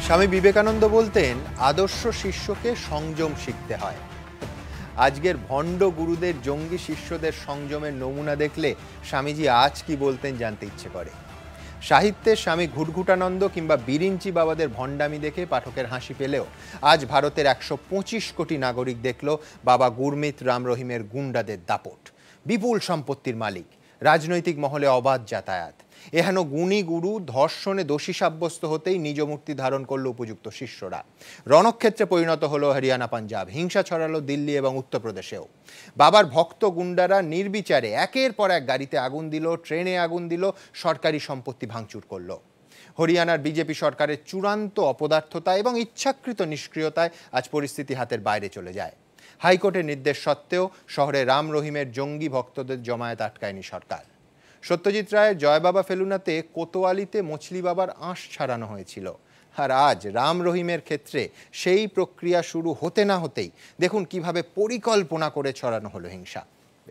স্বামী বিবেকানন্দ বলতেন, আদর্শ শিষ্যকে সংযম শিখতে হয়। আজকের ভণ্ড গুরুদের জঙ্গি শিষ্যদের সংযমের নমুনা দেখলে স্বামীজি আজ কি বলতেন জানতে ইচ্ছে করে। সাহিত্যে স্বামী ঘুটঘুটানন্দ কিংবা বিরিঞ্চি বাবাদের ভণ্ডামি দেখে পাঠকের হাসি পেলেও আজ ভারতের 125 কোটি নাগরিক দেখল বাবা গুরমিত রাম রহিমের গুন্ডাদের দাপট। বিপুল সম্পত্তির মালিক, রাজনৈতিক মহলে অবাধ যাতায়াত, এহেন গুণী গুরু ধর্ষণে দোষী সাব্যস্ত হতেই নিজ মূর্তি ধারণ করল উপযুক্ত শিষ্যরা। রণক্ষেত্রে পরিণত হলো হরিয়ানা, পাঞ্জাব, হিংসা ছড়ালো দিল্লি এবং উত্তরপ্রদেশেও। বাবার ভক্ত গুন্ডারা নির্বিচারে একের পর এক গাড়িতে আগুন দিল, ট্রেনে আগুন দিল, সরকারি সম্পত্তি ভাঙচুর করলো। হরিয়ানার বিজেপি সরকারের চূড়ান্ত অপদার্থতা এবং ইচ্ছাকৃত নিষ্ক্রিয়তায় আজ পরিস্থিতি হাতের বাইরে চলে যায়। হাইকোর্টের নির্দেশ সত্ত্বেও শহরে রাম রহিমের জঙ্গি ভক্তদের জমায়েত আটকায়নি সরকার। সত্যজিৎ রায়ের জয়বাবা ফেলুনাতে কোতোয়ালিতে মছলি বাবার আঁশ ছাড়ানো হয়েছিল, আর আজ রাম রহিমের ক্ষেত্রে সেই প্রক্রিয়া শুরু হতে না হতেই দেখুন কিভাবে পরিকল্পনা করে ছড়ানো হলো হিংসা।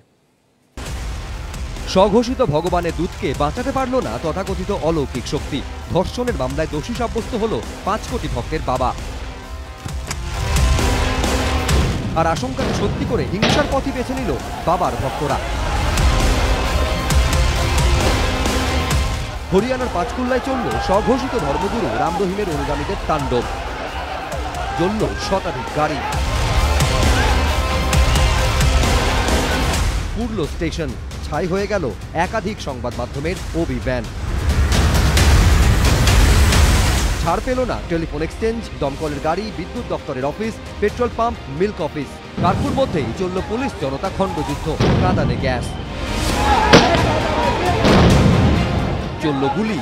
স্বঘোষিত ভগবানের দূতকে বাঁচাতে পারল না তথাকথিত অলৌকিক শক্তি। ধর্ষণের মামলায় দোষী সাব্যস্ত হল 5 কোটি ভক্তের বাবা। আর আশঙ্কাকে সত্যি করে হিংসার পথই বেছে নিল বাবার ভক্তরা। হরিয়ানার পাঁচকুল্লায় চলল স্বঘোষিত ধর্মগুরু রাম রহিমের অনুগামীদের তাণ্ডব। জ্বলল শতাধিক গাড়ি, পুরল স্টেশন, ছাই হয়ে গেল একাধিক সংবাদ মাধ্যমের অভিযান। ছাড় পেল না টেলিফোন এক্সচেঞ্জ, দমকলের গাড়ি, বিদ্যুৎ দপ্তরের office, petrol pump, milk office. কার্ফুর মধ্যেই চলল পুলিশ জনতা খণ্ডযুদ্ধ, কাঁদানে গ্যাস, চলল গুলি,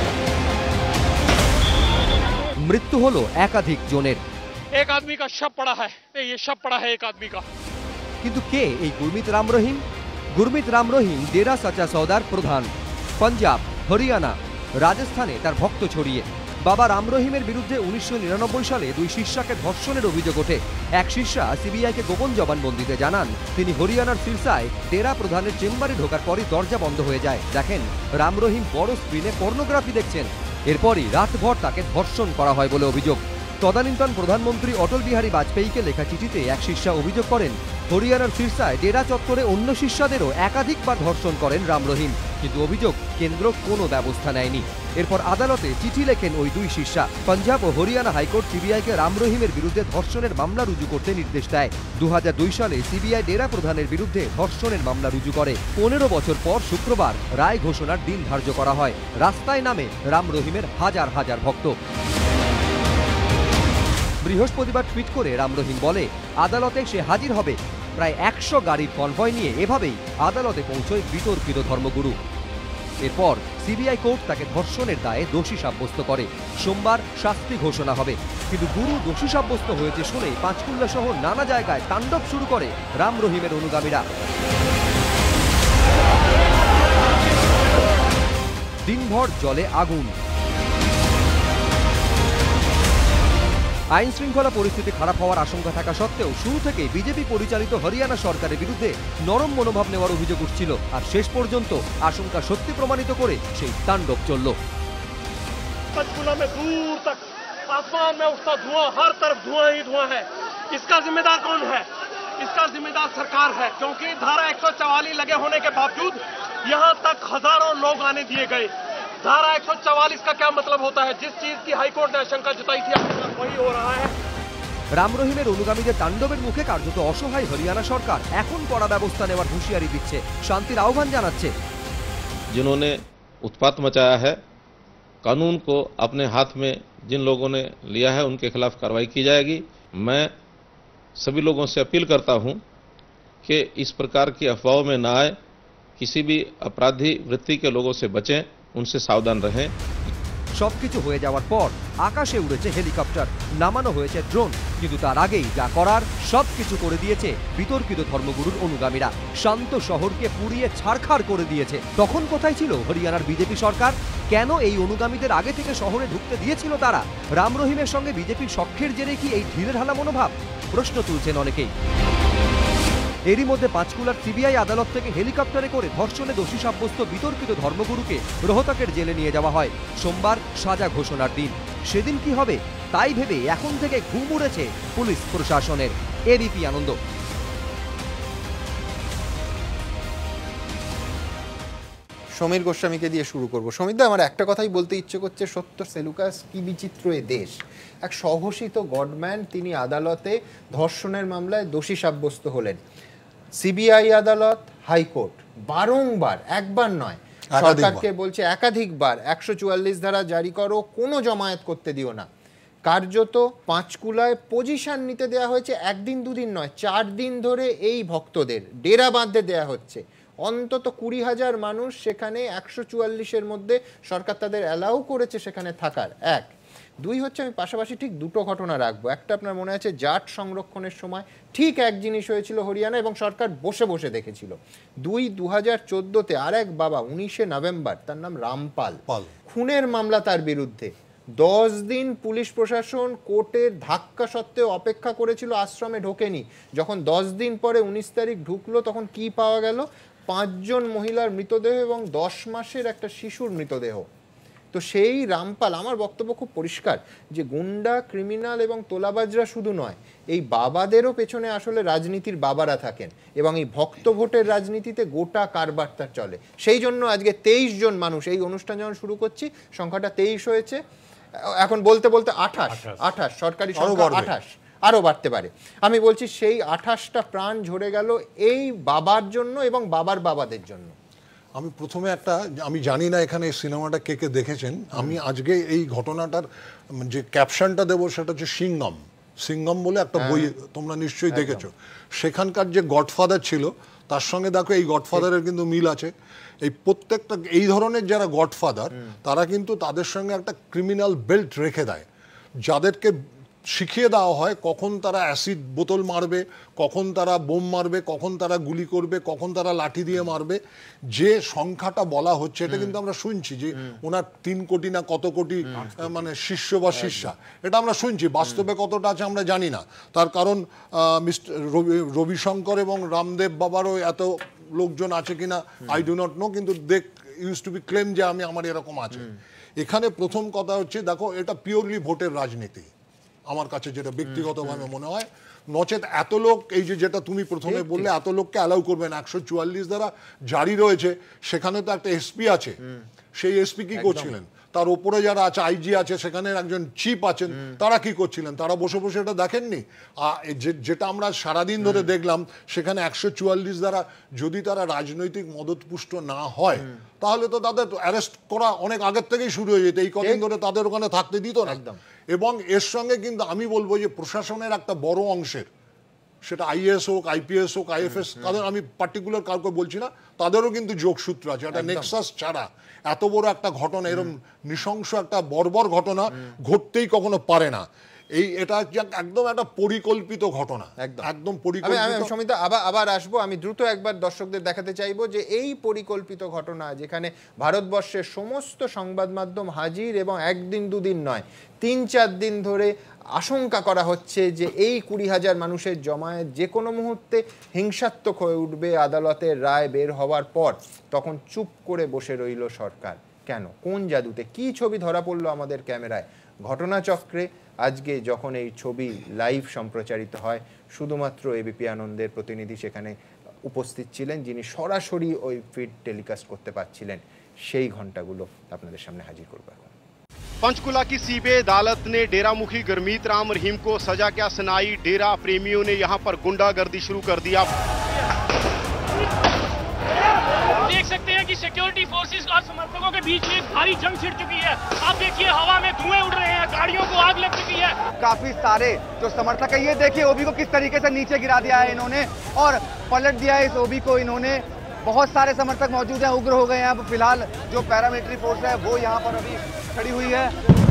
মৃত্যু হলো একাধিক জনের। এক আদমি কা শব পড়া হ্যায়, এই শব পড়া হ্যায় এক আদমি কা। কিন্তু কে এই গুরমিত রাম রহিম? গুরমিত রাম রহিম ডেরা সাচা সওদার প্রধান। পাঞ্জাব, হরিয়ানা, রাজস্থানে তার ভক্ত ছড়িয়ে। বাবা রাম রহিমের বিরুদ্ধে 1999 সালে 2 শিষ্যাকে ধর্ষণের অভিযোগ ওঠে। এক শিষ্যা সিবিআইকে গোপন জবানবন্দিতে জানান, তিনি হরিয়ানার সিরসায় ডেরা প্রধানের চেম্বারে ঢোকার পরই দরজা বন্ধ হয়ে যায়। দেখেন রাম রহিম বড় স্ক্রিনে পর্নোগ্রাফি দেখছেন। এরপরই রাতভর তাকে ধর্ষণ করা হয় বলে অভিযোগ। তদানীন্তন প্রধানমন্ত্রী অটল বিহারী বাজপেয়ীকে লেখা চিঠিতে এক শিষ্যা অভিযোগ করেন, হরিয়ানার সিরসায় ডেরা চত্বরে অন্য শিষ্যাদেরও একাধিকবার ধর্ষণ করেন রাম রহিম, কিন্তু অভিযোগ কেন্দ্র কোনো ব্যবস্থা নেয়নি। এরপর আদালতে চিঠি লেখেন ওই 2 শিষ্যা। পাঞ্জাব ও হরিয়ানা হাইকোর্ট সিবিআইকে রাম রহিমের বিরুদ্ধে ধর্ষণের মামলা রুজু করতে নির্দেশ দেয়। 2002 সালে সিবিআই ডেরা প্রধানের বিরুদ্ধে ধর্ষণের মামলা রুজু করে। 15 বছর পর শুক্রবার রায় ঘোষণার দিন ধার্য করা হয়। রাস্তায় নামে রাম রহিমের হাজার হাজার ভক্ত। বৃহস্পতিবার টুইট করে রাম রহিম বলে, আদালতে সে হাজির হবে। প্রায় 100 গাড়ির কনভয় নিয়ে এভাবেই আদালতে পৌঁছয় বিতর্কিত ধর্মগুরু। এরপর সিবিআই কোর্ট তাকে ধর্ষণের দায়ে দোষী সাব্যস্ত করে। সোমবার শাস্তি ঘোষণা হবে। কিন্তু গুরু দোষী সাব্যস্ত হয়েছে শুনে পাঁচকুল্লা সহ নানা জায়গায় তাণ্ডব শুরু করে রাম রহিমের অনুগামীরা। দিনভর জ্বলে আগুন। আইন শৃঙ্খলা পরিস্থিতি খারাপ হওয়ার আশঙ্কা থাকা সত্ত্বেও শুরু থেকেই বিজেপি পরিচালিত হরিয়ানা সরকারের বিরুদ্ধে নরম মনোভাব নেওয়ার অভিযোগ উঠছিল। আর শেষ পর্যন্ত আশঙ্কা সত্যি প্রমাণিত করে সেই তাণ্ডব চলল। पंचकुला में दूर तक आसमान में उठता धुआं, हर तरफ धुआं ही धुआं है। इसका जिम्मेदार कौन है? इसका जिम्मेदार सरकार है, क्योंकि धारा 144 लगे होने के बावजूद यहाँ तक हजारों लोग आने दिए गए। धारा 144 का क्या मतलब होता है? जिस चीज की हाईकोर्ट ने आशंका जताई थी वही हो रहा है। রাম রহিমের অনুগামীদের তাণ্ডবের মুখে কার্যত অসহায় হরিয়ানা সরকার এখন কড়া ব্যবস্থা নেওয়ার হুঁশিয়ারি দিচ্ছে, শান্তির আহ্বান জানাচ্ছে। जिन्होंने उत्पात मचाया है, कानून को अपने हाथ में जिन लोगों ने लिया है उनके खिलाफ कार्रवाई की जाएगी। मैं सभी लोगों से अपील करता हूं कि इस प्रकार की अफवाहों में ना आए, किसी भी अपराधी वृत्ति के लोगों से बचें, उनसे सावधान रहें। সবকিছু হয়ে যাওয়ার পর আকাশে উড়েছে হেলিকপ্টার, নামানো হয়েছে ড্রোন, কিন্তু তার আগেই যা করার সবকিছু করে দিয়েছে বিতর্কিত ধর্মগুরুর অনুগামীরা। শান্ত শহরকে পুড়িয়ে ছারখার করে দিয়েছে। তখন কোথায় ছিল হরিয়ানার বিজেপি সরকার? কেন এই অনুগামীদের আগে থেকে শহরে ঢুকতে দিয়েছিল তারা? রাম রহিমের সঙ্গে বিজেপির সখ্যের জেরে কি এই ঢিলেঢালা মনোভাব? প্রশ্ন তুলছেন অনেকেই। এরই মধ্যে পাঁচকুলার সিবিআই আদালত থেকে হেলিকপ্টারে করে ধর্ষণে দোষী সাব্যস্ত বিতর্কিত ধর্মগুরুকে রোহতকের জেলে নিয়ে যাওয়া হয়। সোমবার সাজা ঘোষণার দিন। সেদিন কি হবে তাই ভেবে এখন থেকে ঘুম উড়েছে পুলিশ প্রশাসনের। এবিপি আনন্দ। সমীর গোস্বামীকে দিয়ে শুরু করব। সমীরদা, আমার একটা কথাই বলতে ইচ্ছে করছে, সত্য সেলুকাস কি বিচিত্র এ দেশ। এক স্বঘোষিত গডম্যান, তিনি আদালতে ধর্ষণের মামলায় দোষী সাব্যস্ত হলেন। সিবিআই আদালত, হাইকোর্ট বারংবার, একবার নয়, সরকারকে বলছে একাধিকবার 144 ধারা জারি করো, কোনো জমায়েত করতে দিও না। কার্যত পাঁচকুলায় পজিশন নিতে দেওয়া হয়েছে, একদিন দুদিন নয়, 4 দিন ধরে এই ভক্তদের ডেরা বাঁধতে দেওয়া হচ্ছে। অন্তত 20,000 মানুষ সেখানে, 144-এর মধ্যে সরকার তাদের অ্যালাউ করেছে সেখানে থাকার। এক, দুই হচ্ছে, আমি পাশাপাশি ঠিক দুটো ঘটনা রাখবো। একটা, আপনার মনে আছে জাট সংরক্ষণের সময় ঠিক এক জিনিস হয়েছিল হরিয়ানা, এবং সরকার বসে বসে দেখেছিল। 2014-তে আর এক বাবা, 19শে নভেম্বর, তার নাম রামপাল, খুনের মামলা তার বিরুদ্ধে। 10 দিন পুলিশ প্রশাসন কোর্টের ধাক্কা সত্ত্বেও অপেক্ষা করেছিল, আশ্রমে ঢোকেনি। যখন 10 দিন পরে 19 তারিখ ঢুকলো, তখন কি পাওয়া গেল? 5 জন মহিলার মৃতদেহ এবং 10 মাসের একটা শিশুর মৃতদেহ। তো সেই রামপাল, আমার বক্তব্য খুব পরিষ্কার যে গুন্ডা, ক্রিমিনাল এবং তোলাবাজরা শুধু নয়, এই বাবাদেরও পেছনে আসলে রাজনীতির বাবারা থাকেন, এবং এই ভক্ত ভোটের রাজনীতিতে গোটা কারবারটা চলে। সেই জন্য আজকে 23 জন মানুষ, এই অনুষ্ঠান যখন শুরু করছি সংখ্যাটা 23 হয়েছে, এখন বলতে বলতে 28 সরকারি সংখ্যা 28, আরো বাড়তে পারে। আমি বলছি সেই 28টা প্রাণ ঝরে গেল এই বাবার জন্য এবং বাবার বাবাদের জন্য। আমি প্রথমে আমি জানি না এখানে সিনেমাটা কে কে দেখেছেন। আমি আজকে এই ঘটনাটার যে ক্যাপশনটা দেবো সেটা হচ্ছে সিঙ্গম বলে একটা বই তোমরা নিশ্চয়ই দেখেছো। সেখানকার যে গডফাদার ছিল তার সঙ্গে দেখো এই গডফাদারের কিন্তু মিল আছে। এই প্রত্যেকটা এই ধরনের যারা গডফাদার, তারা কিন্তু তাদের সঙ্গে একটা ক্রিমিনাল বেল্ট রেখে দেয়, যাদেরকে শিখিয়ে দেওয়া হয় কখন তারা অ্যাসিড বোতল মারবে, কখন তারা বোম মারবে, কখন তারা গুলি করবে, কখন তারা লাঠি দিয়ে মারবে। যে সংখ্যাটা বলা হচ্ছে এটা কিন্তু আমরা শুনছি যে ওনার 3 কোটি না কত কোটি মানে শিষ্য বা শিষ্যা, এটা আমরা শুনছি। বাস্তবে কতটা আছে আমরা জানি না। তার কারণ মিস্টার রবিশঙ্কর এবং রামদেব বাবারও এত লোকজন আছে কিনা আই ডু নট নো, কিন্তু they use to be claim যে আমার এরকম আছে। এখানে প্রথম কথা হচ্ছে, দেখো এটা পিওরলি ভোটের রাজনীতি আমার কাছে যেটা ব্যক্তিগতভাবে মনে হয়। নচেত এত লোক, এই যেটা তুমি প্রথমে বললে, এত লোককে অ্যালাউ করবেন, 144 দ্বারা জারি রয়েছে, সেখানে তো একটা এসপি আছে। সেই এসপি কি করছিলেন? তার উপরে যারা আছে, আইজি আছে, সেখানে একজন চিফ আছেন, তারা কি করছিলেন? তারা বসে বসে এটা দেখেননি? যেটা আমরা সারাদিন ধরে দেখলাম, সেখানে 144 দ্বারা যদি তারা রাজনৈতিক মদতপুষ্ট না হয়, তাহলে তো তাদের অ্যারেস্ট করা অনেক আগের থেকেই শুরু হয়ে যেত। এই কদিন ধরে তাদের ওখানে থাকতে দিত না। এবং এর সঙ্গে কিন্তু আমি বলবো যে প্রশাসনের একটা বড় অংশের, সেটা আইএস হোক, আইপিএস হোক, আইএফএস, তাদের আমি পার্টিকুলার কাউকে বলছি না, তাদেরও কিন্তু যোগসূত্র আছে। একটা নেক্সাস ছাড়া এত বড় একটা ঘটনা, এরকম নৃশংস একটা বর্বর ঘটনা ঘটতেই কখনো পারে না। এটা একদম একটা পরিকল্পিত ঘটনা, একদম পরিকল্পিত। সমিতা, আবার আসবো। আমি দ্রুত একবার দর্শকদের দেখাতে চাইবো যে এই পরিকল্পিত ঘটনা, যেখানে ভারতবর্ষের সমস্ত সংবাদ মাধ্যম হাজির, এবং একদিন দুদিন নয়, 3-4 দিন ধরে আশঙ্কা করা হচ্ছে যে এই 20,000 মানুষের জমায়েত যে কোনো মুহূর্তে হিংসাত্মক হয়ে উঠবে আদালতের রায় বের হওয়ার পর। তখন চুপ করে বসে রইল সরকার। কেন? কোন জাদুতে? কি ছবি ধরা পড়লো আমাদের ক্যামেরায়? ঘটনাচক্রে আজকে যখন এই ছবি লাইভ সম্প্রচারিত হয়, শুধুমাত্র এবিপি আনন্দের প্রতিনিধি সেখানে উপস্থিত ছিলেন, যিনি সরাসরি ওই ফিড টেলিকাস্ট করতে পারছিলেন। সেই ঘন্টাগুলো আপনাদের সামনে হাজির করবো এখন। पंचकुला की सीबीआई अदालत ने डेरा मुखी गुरमीत राम रहीम को सजा क्या सुनाई। डेरा प्रेमियों ने यहां पर गुंडागर्दी शुरू कर दिया। देख सकते हैं कि सिक्योरिटी फोर्सेस और समर्थकों के बीच में एक भारी जंग छिड़ चुकी है। आप देखिए हवा में धुएं उड़ रहे हैं, गाड़ियों को आग लग चुकी है। काफी सारे जो समर्थक है, ये देखिए ओबी को किस तरीके से नीचे गिरा दिया है इन्होंने और पलट दिया है इस ओबी को इन्होंने। बहुत सारे समर्थक मौजूद हैं, उग्र हो गए हैं। अब फिलहाल जो पैरामिलिट्री फोर्स है वो यहाँ पर अभी खड़ी हुई है।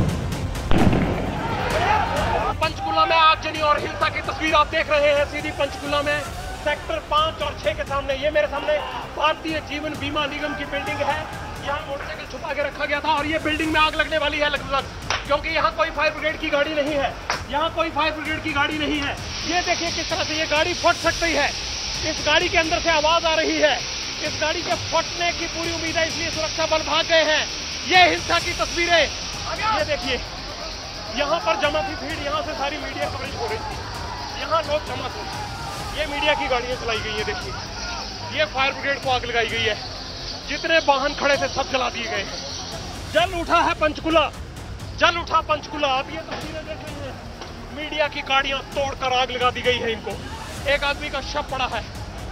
पंचकुला में आगजनी और हिंसा की तस्वीर आप देख रहे हैं सीधी पंचकुला में सेक्टर 5 और 6 के सामने। ये मेरे सामने भारतीय जीवन बीमा निगम की बिल्डिंग है। यहाँ मोटरसाइकिल छुपा के रखा गया था और ये बिल्डिंग में आग लगने वाली है लगभग, क्योंकि यहाँ कोई फायर ब्रिगेड की गाड़ी नहीं है। यहाँ कोई फायर ब्रिगेड की गाड़ी नहीं है। ये देखिए किस तरह से ये गाड़ी फट सकती है। इस गाड़ी के अंदर से आवाज आ रही है। इस गाड़ी के फटने की पूरी उम्मीद है, इसलिए सुरक्षा बल भाग गए हैं। ये हिंसा की तस्वीरें ये देखिए, यहाँ पर जमा थी भीड़, यहाँ से सारी मीडिया कवरेज हो रही थी, यहाँ लोग जमा थे। ये मीडिया की गाड़ियां चलाई गई है, देखिए ये फायर ब्रिगेड को आग लगाई गई है, जितने वाहन खड़े थे सब जला दिए गए हैं। जल उठा है पंचकुला, जल उठा पंचकुला। आप ये तस्वीरें देख रही हैं, मीडिया की गाड़ियां तोड़कर आग लगा दी गई है इनको। एक आदमी का शव पड़ा है।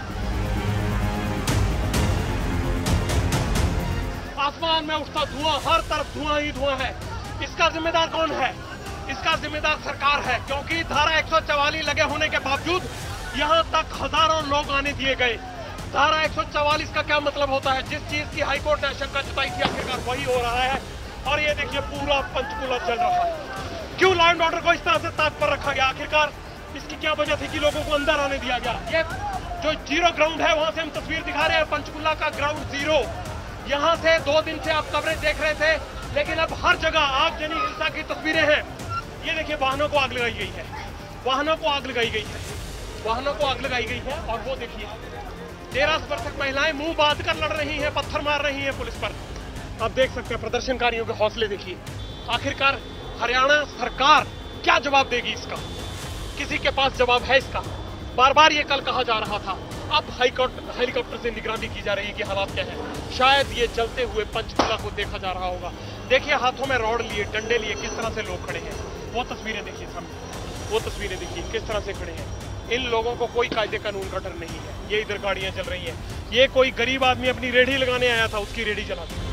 आसमान में उठता धुआं, हर तरफ धुआं ही धुआं है। इसका जिम्मेदार कौन है? इसका जिम्मेदार सरकार है, क्योंकि धारा 144 लगे होने के बावजूद यहां तक हजारों लोग आने दिए गए। धारा 144 का क्या मतलब होता है? जिस चीज की हाईकोर्ट ने आशंका जताई थी आखिरकार वही हो रहा है। और ये देखिए पूरा पंचकुला चल रहा है। क्यों लॉ एंड ऑर्डर को इस तरह से ताक पर रखा गया? आखिरकार इसकी क्या वजह थी कि लोगों को अंदर आने दिया गया? ये जो जीरो ग्राउंड है वहां से हम तस्वीर दिखा रहे हैं, पंचकुला का ग्राउंड जीरो। यहाँ से 2 दिन से आप कवरेज देख रहे थे, लेकिन अब हर जगह आगजनी हिंसा की तस्वीरें हैं। ये देखिए वाहनों को आग लगाई गई है, वाहनों को आग लगाई गई है, वाहनों को आग लगाई गई है। और वो देखिए 13 स्पर्शक महिलाएं मुंह बांध कर लड़ रही हैं, पत्थर मार रही हैं पुलिस पर। आप देख सकते हैं प्रदर्शनकारियों के हौसले देखिए। आखिरकार हरियाणा सरकार क्या जवाब देगी इसका? किसी के पास जवाब है इसका? बार बार ये कल कहा जा रहा था, अब हेलीकॉप्टर से निगरानी की जा रही है कि हालात क्या है। शायद ये जलते हुए पंचकुला को देखा जा रहा होगा। देखिए हाथों में रॉड लिए, डंडे लिए किस तरह से लोग खड़े हैं। वो तस्वीरें देखिए सामने, वो तस्वीरें देखिए किस तरह से खड़े हैं। इन लोगों को कोई कायदे कानून का डर नहीं है। ये इधर गाड़ियां चल रही हैं, ये कोई गरीब आदमी अपनी रेहड़ी लगाने आया था, उसकी रेहड़ी जला दी।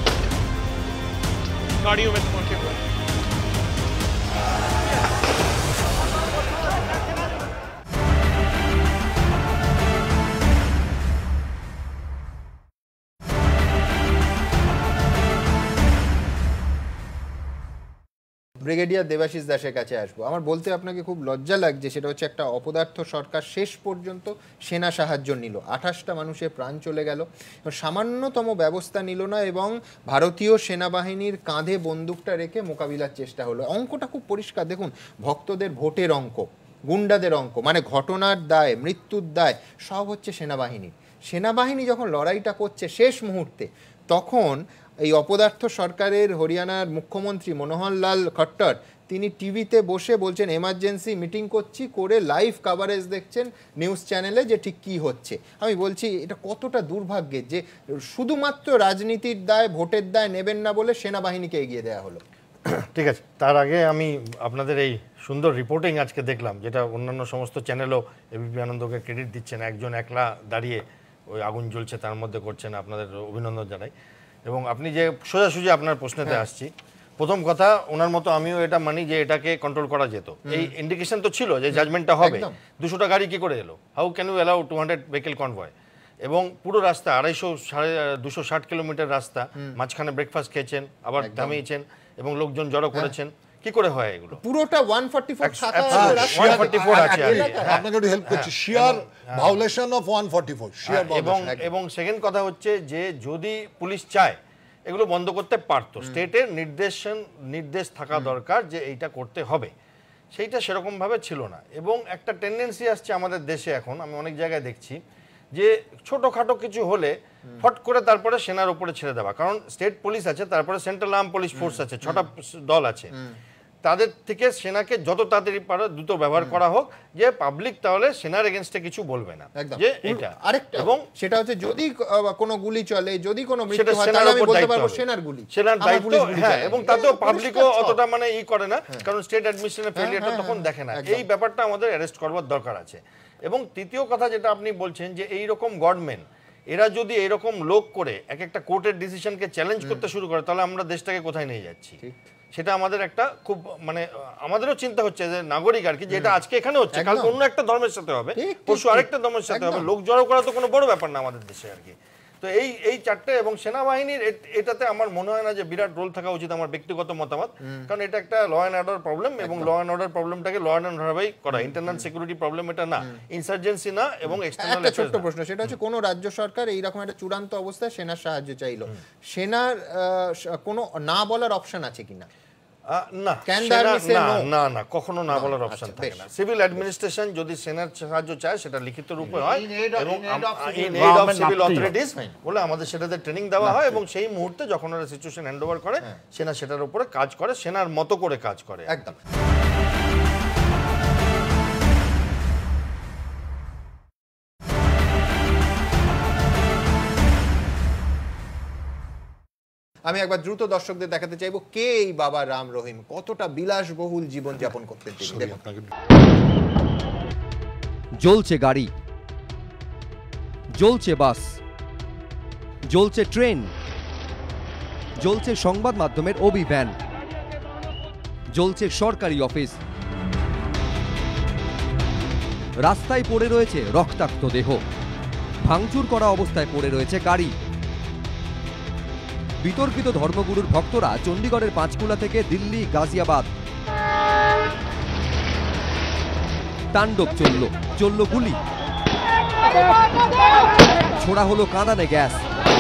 गाड़ियों में धमाके हुए। ব্রিগেডিয়ার দেবাশিস দাসের কাছে আসবো। আমার বলতে আপনাকে খুব লজ্জা লাগছে, সেটা হচ্ছে একটা অপদার্থ সরকার শেষ পর্যন্ত সেনা সাহায্য নিল, 28টা মানুষের প্রাণ চলে গেল, সামান্যতম ব্যবস্থা নিল না এবং ভারতীয় সেনাবাহিনীর কাঁধে বন্দুকটা রেখে মোকাবিলার চেষ্টা হলো। অঙ্কটা খুব পরিষ্কার দেখুন, ভক্তদের ভোটের অঙ্ক, গুন্ডাদের অঙ্ক, মানে ঘটনার দায়, মৃত্যুর দায় সব হচ্ছে সেনাবাহিনীর। সেনাবাহিনী যখন লড়াইটা করছে শেষ মুহূর্তে, তখন এই অপদার্থ সরকারের হরিয়ানার মুখ্যমন্ত্রী মনোহর লাল খট্টর তিনি টিভিতে বসে বলছেন এমার্জেন্সি মিটিং করছি, করে লাইভ কাভারেজ দেখছেন নিউজ চ্যানেলে যে ঠিক কী হচ্ছে। আমি বলছি এটা কতটা দুর্ভাগ্যের যে শুধুমাত্র রাজনীতির দায়, ভোটের দায় নেবেন না বলে সেনাবাহিনীকে এগিয়ে দেওয়া হলো। ঠিক আছে, তার আগে আমি আপনাদের এই সুন্দর রিপোর্টিং আজকে দেখলাম, যেটা অন্যান্য সমস্ত চ্যানেলও এবিপি আনন্দকে ক্রেডিট দিচ্ছেন, একজন একলা দাঁড়িয়ে ওই আগুন জ্বলছে তার মধ্যে করছেন, আপনাদের অভিনন্দন জানাই। এবং আপনি যে সোজাসুজি আপনার প্রশ্নেতে আসছি, প্রথম কথা ওনার মতো আমিও এটা মানি যে এটাকে কন্ট্রোল করা যেত। এই ইন্ডিকেশন তো ছিল যে জাজমেন্টটা হবে। 200টা গাড়ি কি করে এলো? How can you allow 200 vehicle convoy? এবং পুরো রাস্তা 260 কিলোমিটার রাস্তা, মাঝখানে ব্রেকফাস্ট খেয়েছেন, আবার থামিয়েছেন এবং লোকজন জড়ো করেছেন, কি করে হয় এগুলো? পুরোটা 144 আছে। আপনাকে একটু হেল্প করছি, শিয়ার ভায়োলেশন অফ 144। এবং সেকেন্ড কথা হচ্ছে যে যদি পুলিশ চায় এগুলো বন্ধ করতে পারতো, স্টেটের নির্দেশ থাকা দরকার যে এইটা করতে হবে, সেইটা সেরকমভাবে ছিল না। এবং একটা টেন্ডেন্সি আসছে আমাদের দেশে এখন, আমি অনেক জায়গায় দেখছি যে ছোটোখাটো কিছু হলে ফট করে তারপরে সেনার উপরে ছেড়ে দেওয়া। কারণ স্টেট পুলিশ আছে, তারপরে সেন্ট্রাল আর্ম পুলিশ ফোর্স আছে, 6টা দল আছে, তাদের থেকে সেনাকে যত তাড়াতাড়ি পারে দ্রুত ব্যবহার করা হোক, যে পাবলিক তাহলে সেনার এগেইনস্টে কিছু বলবে না। যে এটা আরেকটা, এবং সেটা হচ্ছে যদি কোনো গুলি চলে, যদি কোনো মৃত্যু হয়, তাহলে আমি বলতে পারবো সেনার গুলি, সেনার দায়িত্ব। হ্যাঁ, এবং তাতেও পাবলিকও অতটা মানে করে না, কারণ স্টেট অ্যাডমিনিস্ট্রেশনের ফেলিয়ারটা তখন দেখে না। এই ব্যাপারটা আমাদের অ্যারেস্ট করবার দরকার আছে। এবং তৃতীয় কথা যেটা আপনি বলছেন যে এই রকম গভর্নমেন্ট এরা যদি এরকম লোক করে এক একটা কোর্টের ডিসিশনকে চ্যালেঞ্জ করতে শুরু করে, তাহলে আমরা দেশটাকে কোথায় নিয়ে যাচ্ছি? সেটা আমাদের একটা খুব মানে আমাদেরও চিন্তা হচ্ছে যে নাগরিক আর কি, যে এটা আজকে এখানে হচ্ছে, কালকে অন্য একটা ধর্মের সাথে হবে, পরশু আরেকটা ধর্মের সাথে হবে। লোক জড়ো করা তো কোনো বড় ব্যাপার না আমাদের দেশে আর কি। তো এই চারটে, এবং সেনাবাহিনীর এটাতে আমার মনে হয় না যে বিরাট রোল থাকা উচিত, আমার ব্যক্তিগত মতামত। কারণ এটা একটা ল অ্যান্ড অর্ডার প্রবলেম, এবং ল অ্যান্ড অর্ডার প্রবলেমটাকে ল অ্যান্ড অর্ডারই করা, ইন্টারনাল সিকিউরিটি প্রবলেম এটা না, ইনসার্জেন্সি না, এবং এক্সটার্নাল। একটা ছোট্ট প্রশ্ন, সেটা হচ্ছে কোনো রাজ্য সরকার এইরকম একটা চূড়ান্ত অবস্থায় সেনার সাহায্য চাইলো, সেনার কোনো না বলার অপশন আছে কিনা? না Can the army say no? না না কখনো না বলার অপশন আচ্ছা, থাকে বেশ। না। সিভিল অ্যাডমিনিস্ট্রেশন যদি সেনার সাহায্য চায় সেটা লিখিত রূপে হয় এবং in aid of Government civil নামতেই অথরিটিজ বলে আমাদের সেটাতে ট্রেনিং দেওয়া হয় এবং সেই মুহূর্তে যখন ওরা সিচুয়েশন হ্যান্ড ওভার করে সেনা সেটার উপরে কাজ করে, সেনার মতো করে কাজ করে একদম। আমি একবার দ্রুত দর্শকদের দেখাতে চাইবো কে এই বাবা রাম রহিম, কতটা বিলাসবহুল জীবন যাপন করতেন তিনি। দেখুন। জ্বলছে গাড়ি, জ্বলছে বাস, জ্বলছে ট্রেন, জ্বলছে সংবাদ মাধ্যমের অভিযান, জ্বলছে সরকারি অফিস, রাস্তায় পড়ে রয়েছে রক্তাক্ত দেহ, ভাঙচুর করা অবস্থায় পড়ে রয়েছে গাড়ি। বিতর্কিত ধর্মগুরুর ভক্তরা চণ্ডীগড়ের পাঁচকুলা থেকে দিল্লি গাজিয়াবাদ তাণ্ডব চলল গুলি, ছোড়া হলো কাঁদানে গ্যাস।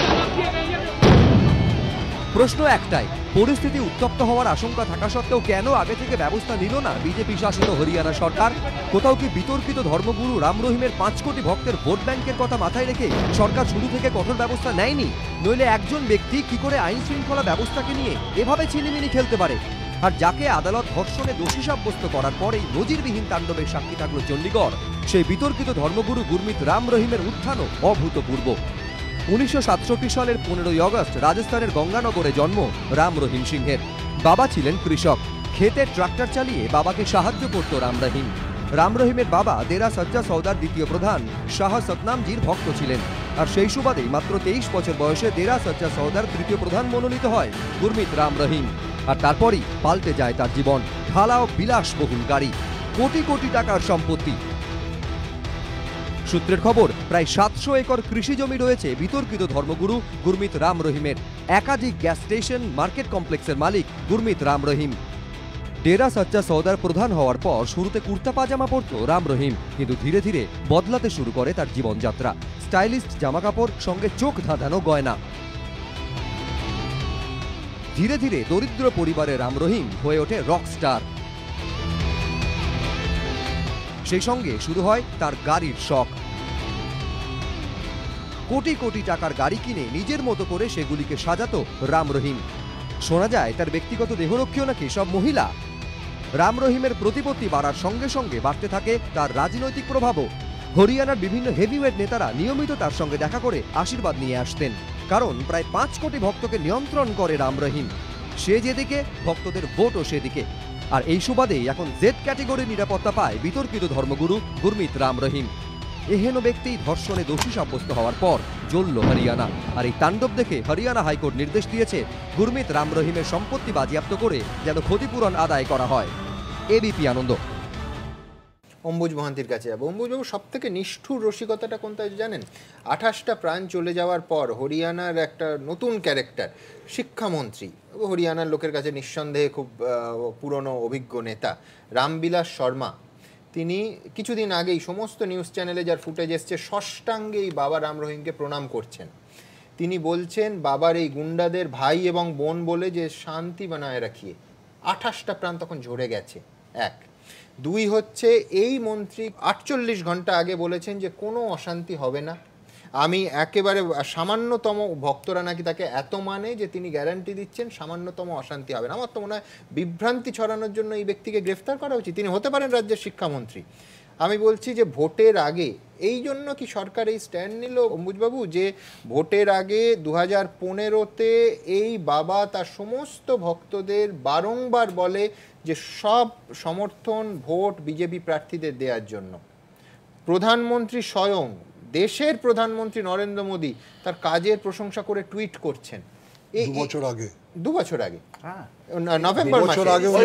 প্রশ্ন একটাই, পরিস্থিতি উত্তপ্ত হওয়ার আশঙ্কা থাকা সত্ত্বেও কেন আগে থেকে ব্যবস্থা নিল না বিজেপি শাসিত হরিয়ানা সরকার? কোথাও কি বিতর্কিত ধর্মগুরু রাম রহিমের 5 কোটি ভক্তের ভোট ব্যাংকের কথা মাথায় রেখে সরকার শুরু থেকে কঠোর ব্যবস্থা নেয়নি? নইলে একজন ব্যক্তি কি করে আইন শৃঙ্খলা ব্যবস্থাকে নিয়ে এভাবে ছিনিমিনি খেলতে পারে? আর যাকে আদালত ধর্ষণে দোষী সাব্যস্ত করার পরেই নজিরবিহীন তাণ্ডবের সাক্ষী থাকলো চণ্ডীগড়, সেই বিতর্কিত ধর্মগুরু গুরমিত রাম রহিমের উত্থানও অভূতপূর্ব। 1967 সালের 15ই আগস্ট রাজস্থানের গঙ্গানগরে জন্ম রাম রহিম সিংহের। বাবা ছিলেন কৃষক, খেতে ট্রাক্টর চালিয়ে বাবাকে সাহায্য করত রাম রহিম। রাম রহিমের বাবা দেরা সজ্জা সৌদার দ্বিতীয় প্রধান শাহ সতনামজির ভক্ত ছিলেন, আর সেই সুবাদেই মাত্র 23 বছর বয়সে দেরা সজ্জা সৌদার তৃতীয় প্রধান মনোনীত হয় গুরমিত রাম রহিম। আর তারপরই পাল্টে যায় তার জীবন। ঢালাও বিলাসবহুল গাড়ি, কোটি কোটি টাকার সম্পত্তি। সূত্রের খবর, প্রায় 700 একর কৃষি জমি রয়েছে বিতর্কিত ধর্মগুরু গুরমিত রাম রহিমের। একাধিক গ্যাস স্টেশন, মার্কেট কমপ্লেক্সের মালিক গুরমিত রাম রহিম। ডেরা সচ্চা সৌদার প্রধান হওয়ার পর শুরুতে কুর্তা পাজামা পরত রাম রহিম, কিন্তু ধীরে ধীরে বদলাতে শুরু করে তার জীবনযাত্রা। স্টাইলিস্ট জামাকাপড়, সঙ্গে চোখ ধাঁধানো গয়না। ধীরে ধীরে দরিদ্র পরিবারের রাম রহিম হয়ে ওঠে রকস্টার। সেই সঙ্গে শুরু হয় তার গাড়ির শখ। কোটি কোটি টাকার গাড়ি কিনে নিজের মতো করে সেগুলিকে সাজাতো রাম রহিম। শোনা যায় তার ব্যক্তিগত দেহরক্ষীও নাকি সব মহিলা। রাম রহিমের প্রতিপত্তি বাড়ার সঙ্গে সঙ্গে বাড়তে থাকে তার রাজনৈতিক প্রভাবও। হরিয়ানার বিভিন্ন হেভিওয়েট নেতারা নিয়মিত তার সঙ্গে দেখা করে আশীর্বাদ নিয়ে আসতেন, কারণ প্রায় 5 কোটি ভক্তকে নিয়ন্ত্রণ করে রাম রহিম। সে যেদিকে, ভক্তদের ভোটও সেদিকে। আর এই সুবাদেই এখন জেড ক্যাটেগরির নিরাপত্তা পায় বিতর্কিত ধর্মগুরু গুরমিত রাম রহিম। এহেন ব্যক্তি ধর্ষণে দোষী সাব্যস্ত হওয়ার পর জ্বলল হরিয়ানা। আর এই তাণ্ডব দেখে হরিয়ানা হাইকোর্ট নির্দেশ দিয়েছে গুরমিত রাম রহিমের সম্পত্তি বাজেয়াপ্ত করে যেন ক্ষতিপূরণ আদায় করা হয়। এবিপি আনন্দ। অম্বুজ মহান্তির কাছে যাবো। অম্বুজবাবু, সব থেকে নিষ্ঠুর রসিকতাটা কোনটা জানেন? 28টা প্রাণ চলে যাওয়ার পর হরিয়ানার একটা নতুন ক্যারেক্টার, শিক্ষামন্ত্রী, হরিয়ানার লোকের কাছে নিঃসন্দেহে খুব পুরনো অভিজ্ঞ নেতা রামবিলাস শর্মা, তিনি কিছুদিন আগেই সমস্ত নিউজ চ্যানেলে যার ফুটেজ এসছে ষষ্ঠাঙ্গে এই বাবা রাম রহিমকে প্রণাম করছেন। তিনি বলছেন বাবার এই গুন্ডাদের ভাই এবং বোন বলে যে শান্তি বানায় রাখিয়ে। 28টা প্রাণ তখন ঝরে গেছে। 1, 2 হচ্ছে এই মন্ত্রী 48 ঘন্টা আগে বলেছেন যে কোনো অশান্তি হবে না। আমি একেবারে সামান্যতম, ভক্তরা নাকি তাকে এত মানে যে তিনি গ্যারান্টি দিচ্ছেন সামান্যতম অশান্তি হবে না। আমার তো মনে হয় বিভ্রান্তি ছড়ানোর জন্য এই ব্যক্তিকে গ্রেফতার করা উচিত। তিনি হতে পারেন রাজ্যের শিক্ষামন্ত্রী। আমি বলছি যে ভোটের আগে এই জন্য কি সরকার এই স্ট্যান্ড নিল অম্বুজবাবু, যে ভোটের আগে 2015-তে এই বাবা তার সমস্ত ভক্তদের বারংবার বলে যে সব সমর্থন ভোট বিজেপি প্রার্থীদের দেওয়ার জন্য। প্রধানমন্ত্রী স্বয়ং, দেশের প্রধানমন্ত্রী নরেন্দ্র মোদী তার কাজের প্রশংসা করে টুইট করছেন 2 বছর আগে, নভেম্বর মাসে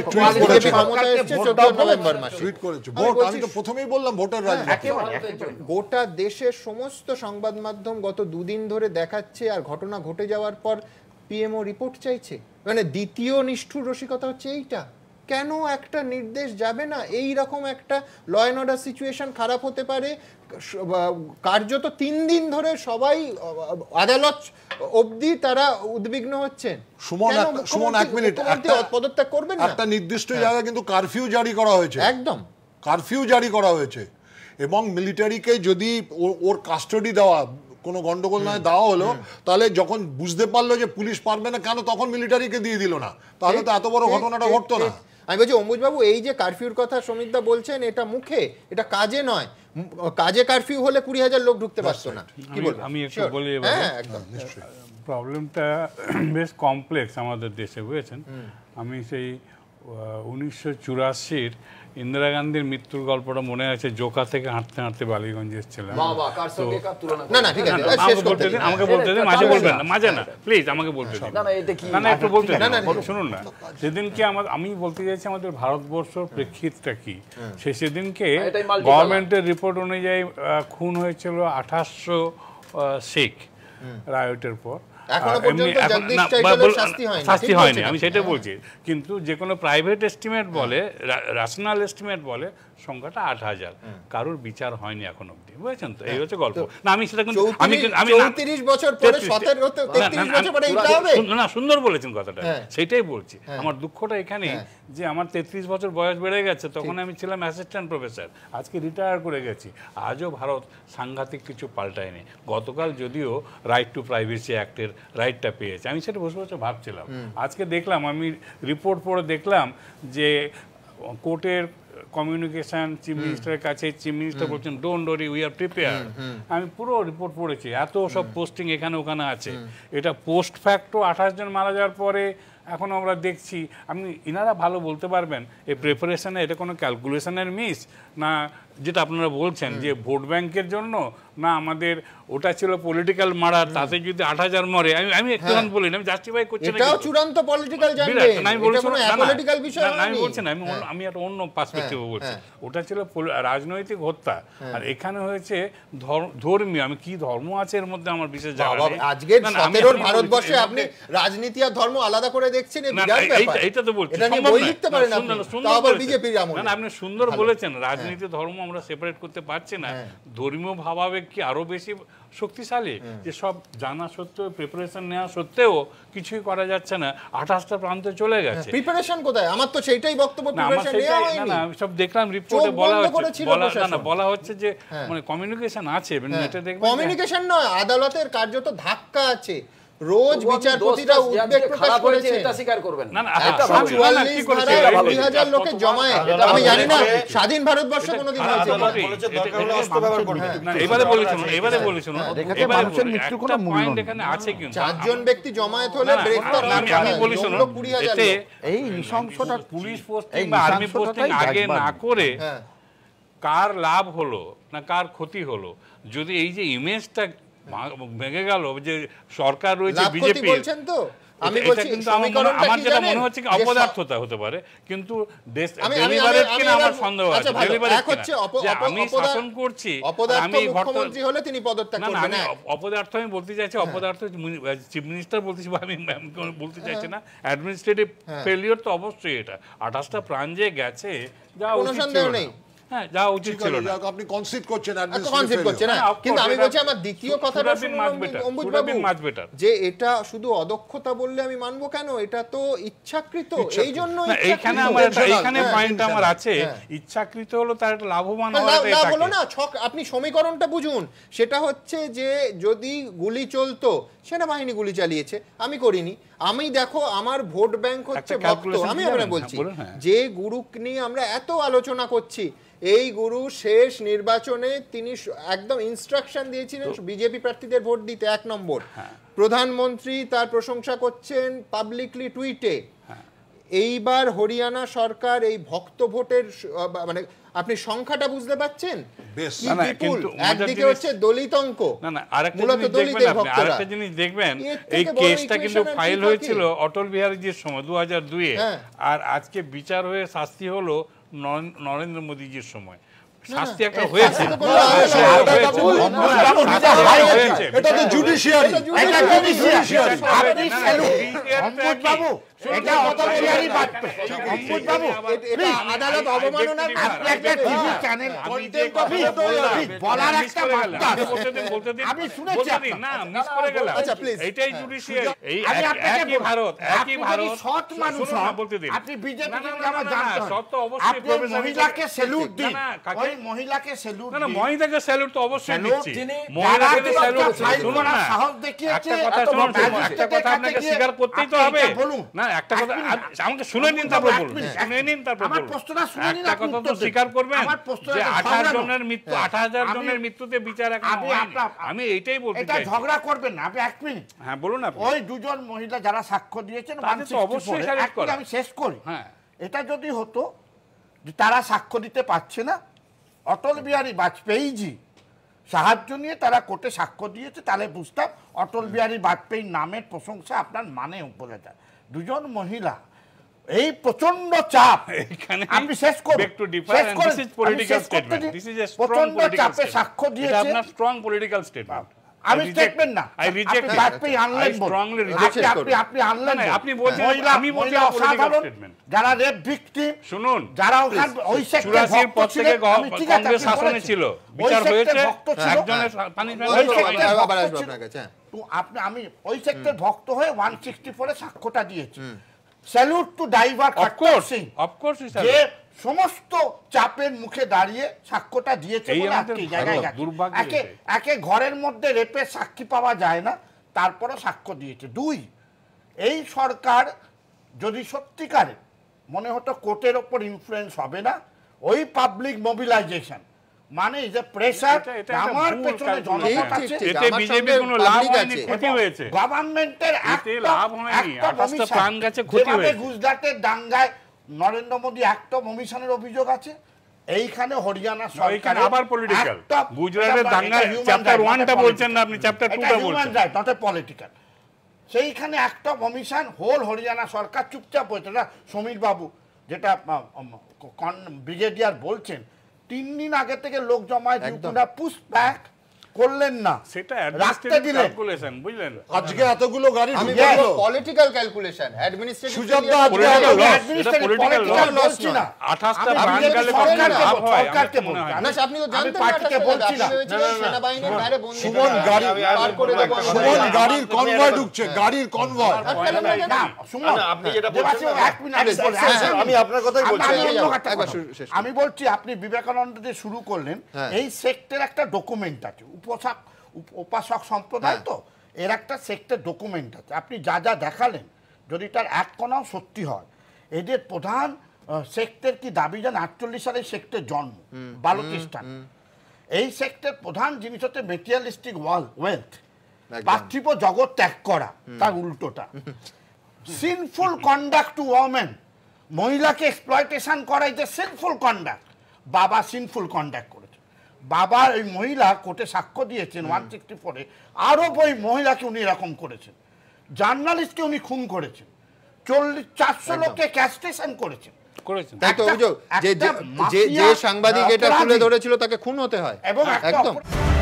টুইট করেছে। ভোট, আমি তো প্রথমেই বললাম ভোটার রাজনীতি। গোটা দেশের সমস্ত সংবাদ মাধ্যম গত 2 দিন ধরে দেখাচ্ছে, আর ঘটনা ঘটে যাওয়ার পর পিএমও রিপোর্ট চাইছে। মানে দ্বিতীয় নিষ্ঠুর রসিকতা হচ্ছে এইটা। কেন একটা নির্দেশ যাবে না? এই রকম একটা ল অ্যান্ড অর্ডার সিচুয়েশন খারাপ হতে পারে, কার্যত 3 দিন ধরে সবাই আদালত অবধি তারা উদ্বিগ্ন হচ্ছেন। সুমন এক মিনিট, পদত্যাগ করবেন না? একটা নির্দিষ্ট জায়গায় কিন্তু কারফিউ জারি করা হয়েছে, একদম কারফিউ জারি করা হয়েছে, এবং মিলিটারিকে যদি ওর কাস্টডি দেওয়া কোনো গন্ডগোল নয় দেওয়া হলো, তাহলে যখন বুঝতে পারলো যে পুলিশ পারবে না কেন, তখন মিলিটারিকে দিয়ে দিল না, তাহলে তো এত বড় ঘটনাটা ঘটতো না। আমি বলছি অম্বুজবাবু, এই যে কারফিউর কথা সমিতদা বলছেন, এটা মুখে, এটা কাজে নয়। কাজে কারফিউ হলে 20,000 লোক ঢুকতে পারতো না। কি বলবো আমি একটু বলি, হ্যাঁ একদম নিশ্চয়ই। প্রবলেমটা বেশ কমপ্লেক্স আমাদের দেশে, বুঝেছেন। আমি সেই 1984 ইন্দিরা গান্ধীর মৃত্যুর গল্পটা মনে আছে, জোকা থেকে হাঁটতে হাঁটতে বালিগঞ্জ এসেছিলাম। আমাকে বলতে দিন, মাঝে বলবেন না, মাঝে না প্লিজ, আমাকে বলতে দিন, না না একটু বলতে দিন, শুনুন না। সেদিনকে আমি বলতে চাইছি আমাদের ভারতবর্ষর প্রেক্ষিতটা কি। সেদিনকে গভর্নমেন্টের রিপোর্ট অনুযায়ী খুন হয়েছিল 2800 শিখ রায়টের পর। শাস্তি হয়নি, আমি সেটা বলছি। কিন্তু যে কোনো প্রাইভেট এস্টিমেট বলে, ন্যাশনাল এস্টিমেট বলে সংখ্যাটা 8000, কারোর বিচার হয়নি এখন অবধি, বুঝেছেন তো? এই হচ্ছে গল্প। না আমি সেটা কিন্তু আমি 34 বছর পরে 33 বছর পরে এটা হবে না, সুন্দর বলেছেন কথাটা, সেটাই বলছি। আমার দুঃখটা এখানে যে আমার 33 বছর বয়স বেড়ে গেছে, তখন আমি ছিলাম অ্যাসিস্ট্যান্ট প্রফেসর, আজকে রিটায়ার করে গেছি। আজও ভারত সাংঘাতিক কিছু পাল্টায়নি। গতকাল যদিও রাইট টু প্রাইভেসি অ্যাক্টের রাইটটা পেয়েছে, আমি সেটা বসে বসে ভাবছিলাম। আজকে দেখলাম, আমি রিপোর্ট পড়ে দেখলাম যে কোর্টের কমিউনিকেশন চিফ মিনিস্টারের কাছে, চিফ মিনিস্টার বলছেন don't worry we are prepared. আমি পুরো রিপোর্ট পড়েছি, এত সব পোস্টিং এখানে ওখানে আছে। এটা পোস্ট ফ্যাক্টো 28 জন মারা যাওয়ার পরে এখন আমরা দেখছি। আপনি ইনারা ভালো বলতে পারবেন এই প্রিপারেশনে এটা কোনো ক্যালকুলেশনের মিস, না যেটা আপনারা বলছেন যে ভোট ব্যাংকের জন্য, না আমাদের ওটা ছিল পলিটিক্যাল মার্ডার, তাতে যদি 8000 মরে। আমি একটুখান বলি, আমি জাস্টিফাই করছি না, এটাও চূড়ান্ত পলিটিক্যাল জানবেন, আমি বলছি এটা কোনো অ্যাপলিটিক্যাল বিষয় না, আমি বলছি না, আমি একটা অন্য পার্সপেক্টিভে বলছি। ওটা ছিল রাজনৈতিক হত্যা, আর এখানে হয়েছে ধর্মীয়। আমি কি ধর্ম আছে এর মধ্যে আমার বিশেষ জানা নেই। আজকের 17 ভারতবর্ষে আপনি রাজনীতি আর ধর্ম আলাদা করে দেখছেন, এই বিরাট ব্যাপার। এইটা তো বলছি, এটা নিয়ে বই লিখতে পারেন আপনি, তাও আবার বিজেপির আমলে। না আপনি সুন্দর বলেছেন, রাজনীতি ধর্ম আমরা সেপারেট করতে পারছি না। ধর্মীয় ভাবাবেগ কি আরো বেশি শক্তিশালী, যে সব জানা সত্ত্বেও, প্রিপারেশন নেওয়া সত্ত্বেও কিছুই করা যাচ্ছে না। 28টা প্রান্তে চলে গেছে। প্রিপারেশন কোথায়? আমার তো সেইটাই বক্তব্য, প্রিপারেশন নেওয়া হয়নি। না সব দেখলাম রিপোর্টে বলা হচ্ছে যে মানে কমিউনিকেশন আছে, এটা দেখবেন কমিউনিকেশন নয়, আদালতের কার্যত ধাক্কা আছে। রোজ বিচারপতিরা উদ্বেগ প্রকাশ করেছে, এটা স্বীকার করবেন না। না 20,000 লোকের জমায়েত, আমি জানি না স্বাধীন ভারতবর্ষ কোনোদিন হয়েছে। এবারে বলেছেন মানুষের মৃত্যুর কোনো মূল্য নেই। এখানে আছে কিন্তু 4 জন ব্যক্তি জমায়েত হলে গ্রেফতার হয়। আমি বলি শুনুন, এতে এই নৃশংসতা পুলিশ পোস্টিং বা আর্মি পোস্টিং আগে না করে কার লাভ হলো না কার ক্ষতি হলো, যদি এই যে ইমেজটা ভেঙে গেল যে সরকার রয়েছে বিজেপি, বলছেন তো আমি বলছি কিন্তু আমার যেটা মনে হচ্ছে কি অপদার্থতা হতে পারে, কিন্তু ডেলিভারেট কিনা আমার সন্দেহ আছে। ডেলিভারেট হচ্ছে আমি শাসন করছি, আমি মুখ্যমন্ত্রী হলে তিনি পদত্যাগ করবেন না। অপদার্থ আমি বলতে চাইছি, অপদার্থ চিফ মিনিস্টার বলতেছি, আমি বলতে চাইছি না। অ্যাডমিনিস্ট্রেটিভ ফেলিওর তো অবশ্যই এটা। 28টা প্রাণ যে গেছে, যা উচিত ছিল না। হ্যাঁ, যা উচিত ছিল না। আপনি কনসিড করছেন, কিন্তু আমি বলছি আমার দ্বিতীয় কথাটা যে এটা শুধু অদক্ষতা বললে আমি মানবো কেন, এটা তো ইচ্ছাকৃত। এই জন্য এইখানে পয়েন্ট আমার আছে, ইচ্ছাকৃত হলো তার একটা লাভবান হলো না। আপনি সমীকরণটা বুঝুন, সেটা হচ্ছে যে যদি গুলি চলতো, সেনাবাহিনী গুলি চালিয়েছে, আমি করিনি। আমি দেখো আমার ভোট ব্যাংক হচ্ছে ভক্ত। আমি আপনাকে বলছি যে গুরু নিয়ে আমরা এত আলোচনা করছি, এই গুরু শেষ নির্বাচনে তিনি একদম ইনস্ট্রাকশন দিয়েছিলেন বিজেপি প্রার্থীদের ভোট দিতে। 1 নম্বর, প্রধানমন্ত্রী তার প্রশংসা করছেন পাবলিকলি টুইটে। এইবার হরিয়ানা সরকার এই ভক্ত ভোটের মানে আপনি সংখ্যাটা বুঝতে পারছেন, একদিকে হচ্ছে দলিত অঙ্ক, মূলত দলিতের ভক্তরা। আরেকটা জিনিস দেখবেন, এই কেসটা কিন্তু ফাইল হয়েছিল অটল বিহারীজির সময় 2002-এ, আর আজকে বিচার হয়ে শাস্তি হলো নরেন্দ্র মোদীজির সময়। শাস্তি একটা হয়েছে, এটা অতবিহারী বাজপেয়ী অম্বুজ বাবু এটা আদালত অবমাননার আপনি একটা টিভি চ্যানেল কন্টেন্ট বলার একটা মাত্রা আমি শুনেছি না মিস করে গেলাম। আচ্ছা প্লিজ, এটাই জুডিশিয়ারি, এই আমি আপনাকে একই ভারত, একই ভারত। সৎ মানুষ বলতে দিন, আপনি বিজেপি না, না, কে না, আমার না, জানতে না, হবে। সৎ তো অবশ্যই আপনি প্রফেসর মহিলাকে স্যালুট দিন, না, কাকে? ওই মহিলাকে স্যালুট না না দিন। মহিলাকে স্যালুট তো অবশ্যই স্যালুট দিচ্ছি, যিনি মহিলাকে যারা স্যালুট ফাইট শুনুন করার না, সাহস দেখিয়েছে, একটা কথা এত শুনুন, বড় একটা কথা আপনাকে স্বীকার করতেই তো হবে। বলুন না একটা কথা আমাকে শুনে নিন, তারপর বলুন, শুনে নিন তারপর আমার বলুন। প্রশ্নটা শুনে নিন, একটা আপনি কথা তো উত্তর দিন। স্বীকার করবেন আমার প্রশ্নটা যে তো 28 ঝগড়া জনের মৃত্যু, 28,000 জনের মৃত্যুতে বিচার এখন আমি হয়নি। আপনার আমি এইটাই বলতে এটা চাইছি। ঝগড়া করবেন না, আপনি এক মিনিট। হ্যাঁ বলুন আপনি। ওই দুজন মহিলা যারা সাক্ষ্য দিয়েছেন তাদের তো 164 অবশ্যই স্যালুট এক মিনিট করা। আমি শেষ করি। হ্যাঁ এটা যদি হতো যে তারা সাক্ষ্য দিতে পারছে না, অটল বিহারী বাজপেয়ীজি সাহায্য নিয়ে তারা কোর্টে সাক্ষ্য দিয়েছে, তাহলে বুঝতাম অটল বিহারী বাজপেয়ীর নামের প্রশংসা আপনার মানে উপরে যায়। দুজন মহিলা এই প্রচন্ড চাপ, এখানে আপনি শেষ করুন, beg to differ শেষ and করুন, this is আমি political শেষ করতে statement. দিন। This is a strong প্রচন্ড political চাপে statement. সাক্ষ্য এটা দিয়েছে আপনার strong political statement. আমি I reject- স্টেটমেন্ট না, I reject আপনি it. বাজপেয়ী আনলেন I বলুন। strongly reject it. আপনি আনলেন না, না, বলুন। আপনি বলছেন, মহিলা আমি বলছি মহিলা এটা political অসাধারণ, statement. যারা রেপ ভিকটিম, শুনুন, যারা ওখানে ওই সেক্টরে 84 ভক্ত পর থেকে ছিলেন, আমি ঠিক আছে, কংগ্রেস আপনি শাসনে বলেছেন। ছিল, ওই বিচার সেক্টরে হয়েছে, ভক্ত ছিল, একজনের punishment ওই হয়েছে, সেক্টরে হয়নি। ভক্ত আবার আসবো ছিল। আপনার কাছে, হ্যাঁ। তো আমি ওই সেক্টর ভক্ত হয়ে 164 সাক্ষ্যটা দিয়েছি। Salute to driver Of Khattar course, Singh, of course we যে salute. সমস্ত চাপের মুখে দাঁড়িয়ে সাক্ষ্যটা দিয়েছে এই বলে আমাদের আজকে এই জায়গায় ভারত, গেছে। দুর্ভাগ্য একে এটাই। একে ঘরের মধ্যে রেপের সাক্ষী পাওয়া যায় না, তারপরে সাক্ষ্য দিয়েছে। দুই, এই সরকার যদি সত্যিকারে মনে হতো কোর্টের ওপর ইনফ্লুয়েন্স হবে না, ওই পাবলিক মোবিলাইজেশন মানে যে প্রেসার এটা একটা আমার ভুল পেছনে calculation। জনমত আছে, ঠিক, এতে আমার বিজেপি সঙ্গে কোনো লাভ public হয়নি, আছে। ক্ষতি হয়েছে। গভর্নমেন্টের এতে লাভ হয়নি, 28টা প্রাণ গেছে, ক্ষতি যেভাবে হয়েছে। গুজরাটের দাঙ্গায় নরেন্দ্র মোদী একটা অমিশনের অভিযোগ আছে, এইখানে হরিয়ানা সরকার আবার পলিটিক্যাল। গুজরাটের দাঙ্গা চ্যাপ্টার 1টা বলছেন না আপনি, চ্যাপ্টার 2টা বলছেন। Right not political. সেইখানে একটা কমিশন হোল হরিয়ানা সরকার চুপচাপ হয়েছে না। সমীর বাবু যেটা ব্রিগেডিয়ার বলছেন, 3 দিন আগে থেকে লোক জমায় দিউকুনা পুশ ব্যাক করলেন না, সেটা রাখতে অ্যাডমিনিস্ট্রেটিভ দিলেন। ক্যালকুলেশন, বুঝলেন? আজকে এতগুলো গাড়ি আমি ঢুকে গেল। পলিটিক্যাল ক্যালকুলেশন, অ্যাডমিনিস্ট্রেটিভ সুজাতা আজকে Political এত- loss, এটা political loss বলছি না। 28টা আমি প্রাণ বিজেপি গেলে সরকারকে লাভ হয়, সরকারকে আমার মনে হয়। বলছি। না আপনি তো আমি জানতেন না পার্টিকে এটা বলছি না। আপনি ভেবেছিলেন সেনাবাহিনীর বাইরে বন্দী সুমন গাড়ি পার করে দেবো আমরা। সুমন গাড়ির কনভয় ঢুকছে, গাড়ির কনভয়। না, সুমন, আপনি যেটা দেবাশিস বলছেন বাবু, এক মিনিট আমি বলি, হ্যাঁ, এক মিনিট। আমি আপনার কথাই আমি বলছি। অন্য একটা একবার কথা শুরু- শেষ বলছি। করুন। আমি বলছি আপনি বিবেকানন্দ দিয়ে শুরু করলেন, হ্যাঁ। এই সেক্টর একটা ডকুমেন্ট আছে, উপাসক সম্প্রদায় তো এর একটা সেক্টর ডকুমেন্ট আছে। আপনি যা যা দেখালেন যদি তার এক কোনাও সত্যি হয়, এদের প্রধান সেক্টর কি দাবি জান 48 সালে সেক্টর জন্ম বালুচিস্তান। এই সেক্টর প্রধান জিনিস হচ্ছে মেটেরিয়ালিস্টিক ওয়েলথ, পার্থিব জগৎ ত্যাগ করা, তার উল্টোটা সিনফুল কন্ডাক্ট টু ওমেন, মহিলাকে এক্সপ্লয়টেশন করা, এটা সিনফুল কন্ডাক্ট। বাবা সিনফুল কন্ডাক্ট করেছে, বাবা এই মহিলা কোর্টে সাক্ষ্য দিয়েছেন 164-এ, আরো ওই মহিলাকে উনি এরকম করেছেন, জার্নালিস্টকে উনি খুন করেছেন, 400 লোককে ক্যাস্টেশন করেছেন। তাই তো অভিযোগ যে যে সাংবাদিক এটা তুলে ধরেছিল তাকে খুন হতে হয় এবং একদম।